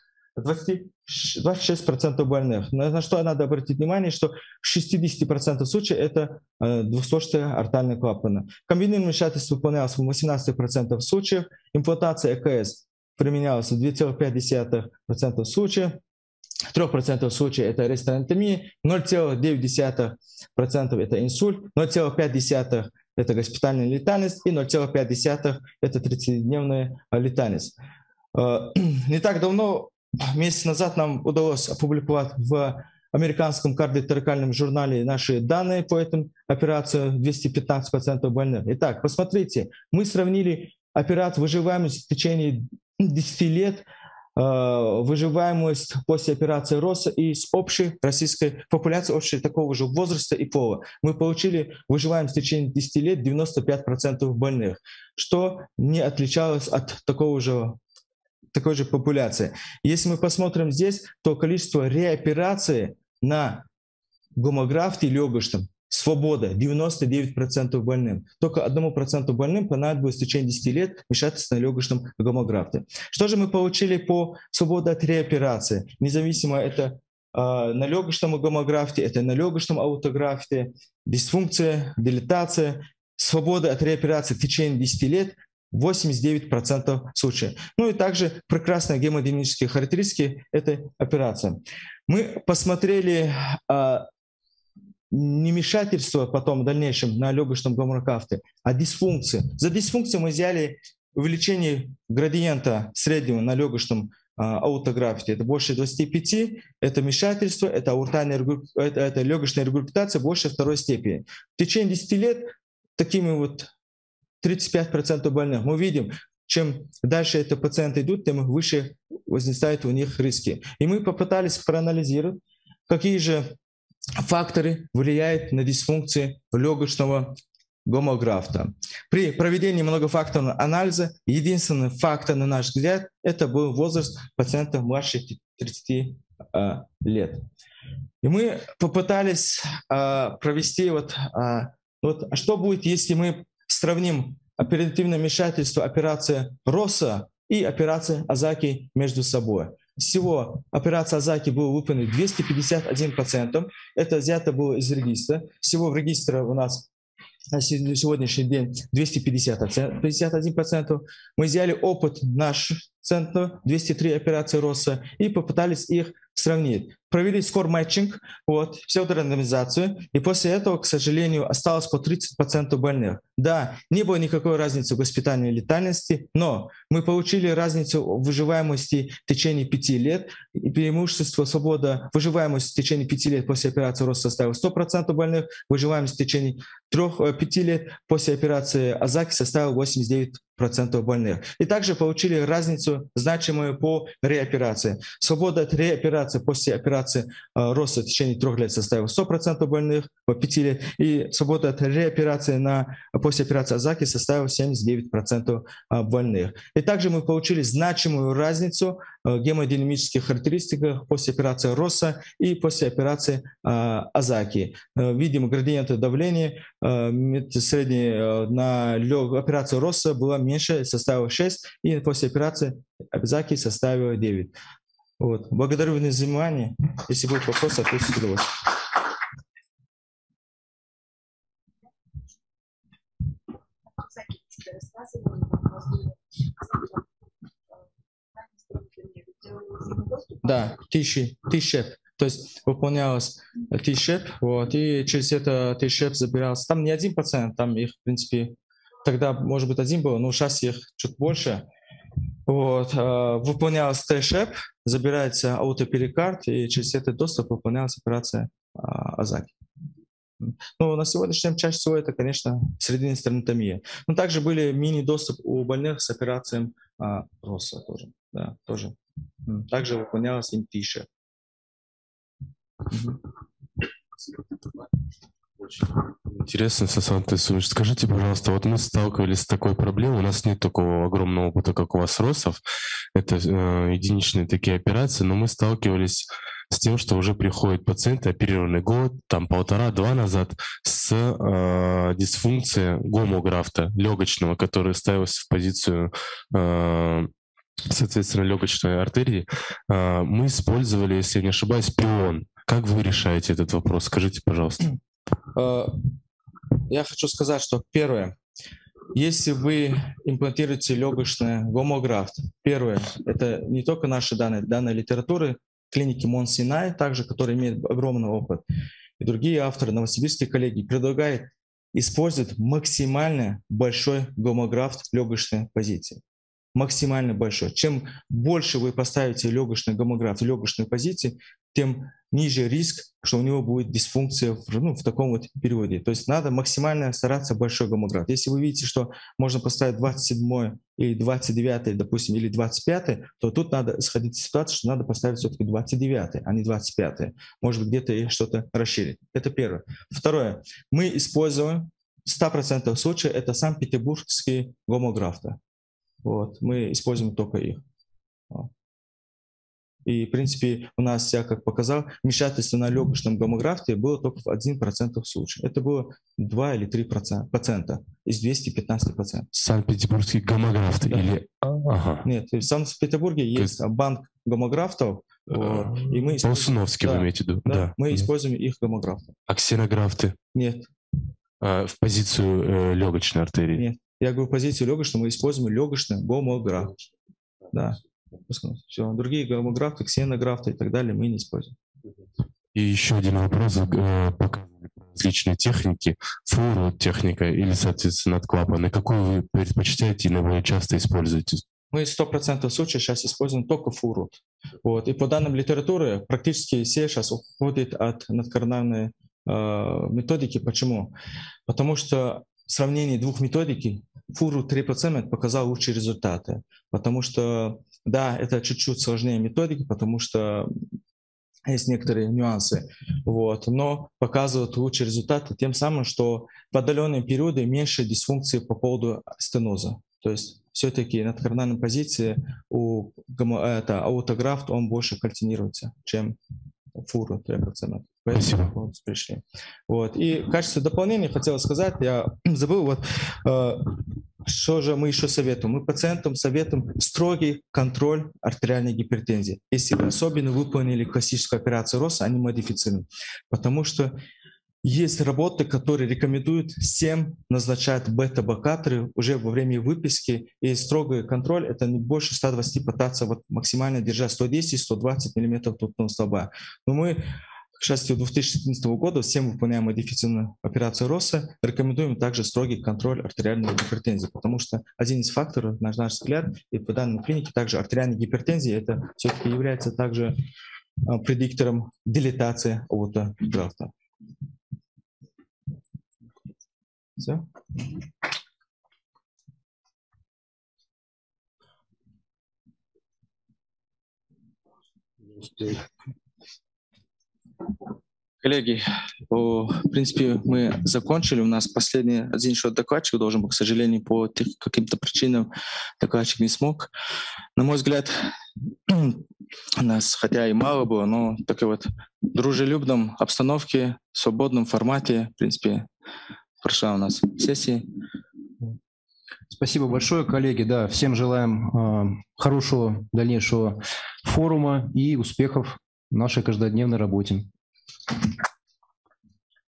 26% больных. На что надо обратить внимание, что 60% случаев это двухстворчатые артальные клапаны. Комбинированное вмешательство выполнялось в 18% случаев. Имплантация ЭКС применялась в 2,5% случаев. 3% случаев это рестерэктомия, 0,9% это инсульт, 0,5% это госпитальная летальность и 0,5% это 30-дневная летальность. Не так давно, месяц назад, нам удалось опубликовать в американском кардиоторакальном журнале наши данные по этим операциям, 215 пациентов больных. Итак, посмотрите, мы сравнили выживаемость в течение 10 лет, выживаемость после операции Росса и с общей российской популяцией, общей такого же возраста и пола. Мы получили выживаемость в течение 10 лет 95% больных, что не отличалось от такого же такой же популяции. Если мы посмотрим здесь, то количество реопераций на гомографте легочном свобода 99% больным. Только 1% больным понадобилось в течение 10 лет вмешательства на легочном гомографте. Что же мы получили по свободе от реоперации? Независимо это на легочном гомографте, это на легочном аутографте, дисфункция, дилатация, свобода от реоперации в течение 10 лет 89% случаев. Ну и также прекрасные гемодинамические характеристики этой операции. Мы посмотрели не вмешательство потом в дальнейшем на легочном гомографте, а дисфункции. За дисфункцию мы взяли увеличение градиента среднего на легочном аутографте. Это больше 25, это вмешательство, это это легочная регургитация больше второй степени. В течение 10 лет такими вот 35% больных. Мы видим, чем дальше эти пациенты идут, тем выше возрастают у них риски. И мы попытались проанализировать, какие же факторы влияют на дисфункции легочного гомографта. При проведении многофакторного анализа единственный фактор, на наш взгляд, это был возраст пациента младше 30 лет. И мы попытались провести что будет, если мы сравним оперативное вмешательство операция Росса и операция Азаки между собой. Всего операция Азаки была выполнена 251 пациентом. Это взято было из регистра. Всего в регистре у нас на сегодняшний день 251 пациентов. Мы взяли опыт наш центр, 203 операции Росса, и попытались их сравнить. Провели скор-мэтчинг, псевдорандомизацию, и после этого, к сожалению, осталось по 30% больных. Да, не было никакой разницы в госпитальной летальности, но мы получили разницу в выживаемости в течение 5 лет, и преимущество свобода выживаемости в течение 5 лет после операции Росса составила 100% больных, выживаемость в течение 5 лет после операции Азаки составила 89% больных. И также получили разницу значимую по реоперации. Свобода от реоперации после операции Росса в течение 3 лет составила 100% больных по 5 лет, и свобода от реоперации после операции Азаки составила 79% больных. И также мы получили значимую разницу в гемодинамических характеристиках после операции Росса и после операции Азаки. Видим градиенты давления, средний на операцию Росса была меньше, составила 6, и после операции Азаки составила 9. Благодарю за внимание. Если будут вопросы, ответьте с удовольствием. Да, T-shape. То есть выполнялось T-shape, и через это T-shape забирался. Там не один пациент, там их, в принципе, тогда, может быть, один был, но сейчас их чуть больше. Выполнялась T-shape, забирается аутоперикард, и через этот доступ выполнялась операция Азаки. На сегодняшний день чаще всего это, конечно, срединная стернотомия. Но также были мини-доступ у больных с операцией Росса тоже. Да, тоже. Также выполнялась T-shape. Интересно, Сасан Тайсумович, скажите, пожалуйста, мы сталкивались с такой проблемой, у нас нет такого огромного опыта, как у вас, Россов, это единичные такие операции, но мы сталкивались с тем, что уже приходят пациенты, оперированный год, полтора-два назад, с дисфункцией гомографта легочного, который ставился в позицию соответственно, легочной артерии. Мы использовали, если я не ошибаюсь, пион. Как вы решаете этот вопрос? Скажите, пожалуйста. Я хочу сказать, что первое, если вы имплантируете легочный гомографт, первое, это не только наши данные литературы, клиники Монт Синай, также, которые имеют огромный опыт, и другие авторы, новосибирские коллеги, предлагают использовать максимально большой гомографт легочной позиции. Максимально большой. Чем больше вы поставите легочный гомографт в легочной позиции, тем ниже риск, что у него будет дисфункция в таком вот периоде. То есть надо максимально стараться большой гомографт. Если вы видите, что можно поставить 27 или 29, допустим, или 25, то тут надо исходить из ситуации, что надо поставить все-таки 29, а не 25. Может быть, где-то что-то расширить. Это первое. Второе. Мы используем 100% случаев, это санкт-петербургские гомографты. Мы используем только их. И, в принципе, у нас, я как показал, вмешательство на легочном гомографте было только в 1% случаев. Это было 2 или 3% из 215%. Санкт-Петербургский гомографт Да. или... Ага. Нет, в Санкт-Петербурге есть банк гомографтов, вот, и мы Полсуновский вы имеете в виду? Да, мы используем их гомографты. А ксенографты? Нет. В позицию легочной артерии? Нет. Я говорю, позицию легочную мы используем легочный гомографт. Да. Все. Другие гомографты, ксенографты и так далее мы не используем. И еще один вопрос. Показывали различные техники. Фуру техника или, соответственно, надклапаны. Какую вы предпочитаете и наиболее часто используете? Мы 100% случаев сейчас используем только фуру. Вот. И по данным литературы практически все сейчас уходят от надкоронарной методики. Почему? Потому что в сравнении двух методик фуру 3% показал лучшие результаты. Потому что, да, это чуть-чуть сложнее методики, потому что есть некоторые нюансы, вот, но показывают лучшие результаты тем самым, что в отдаленные периоды меньше дисфункции по поводу стеноза. То есть все-таки на надкоронарной позиции у аутографт он больше кальцинируется, чем фуру 3%. Поэтому пришли. Вот. И в качестве дополнения хотел сказать, я забыл, вот, что же мы еще советуем? Мы пациентам советуем строгий контроль артериальной гипертензии. Если вы особенно выполнили классическую операцию роста, они модифицированы. Потому что есть работы, которые рекомендуют всем назначать бета-блокаторы уже во время выписки. И строгий контроль — это не больше 120, пытаться вот максимально держать 110-120 мм ртутного столба. Но мы, к счастью, 2014 года всем выполняем модифицированную операцию роста, рекомендуем также строгий контроль артериальной гипертензии, потому что один из факторов, на наш взгляд, и по данным клиники, также артериальной гипертензии, это все-таки является также предиктором дилатации аортографта. Все? Коллеги, в принципе, мы закончили. У нас последний один еще докладчик должен был, к сожалению, по каким-то причинам докладчик не смог. На мой взгляд, у нас, хотя и мало было, но в такой вот дружелюбном обстановке, в свободном формате, в принципе, прошла у нас сессия. Спасибо большое, коллеги. Да, всем желаем хорошего дальнейшего форума и успехов в нашей каждодневной работе.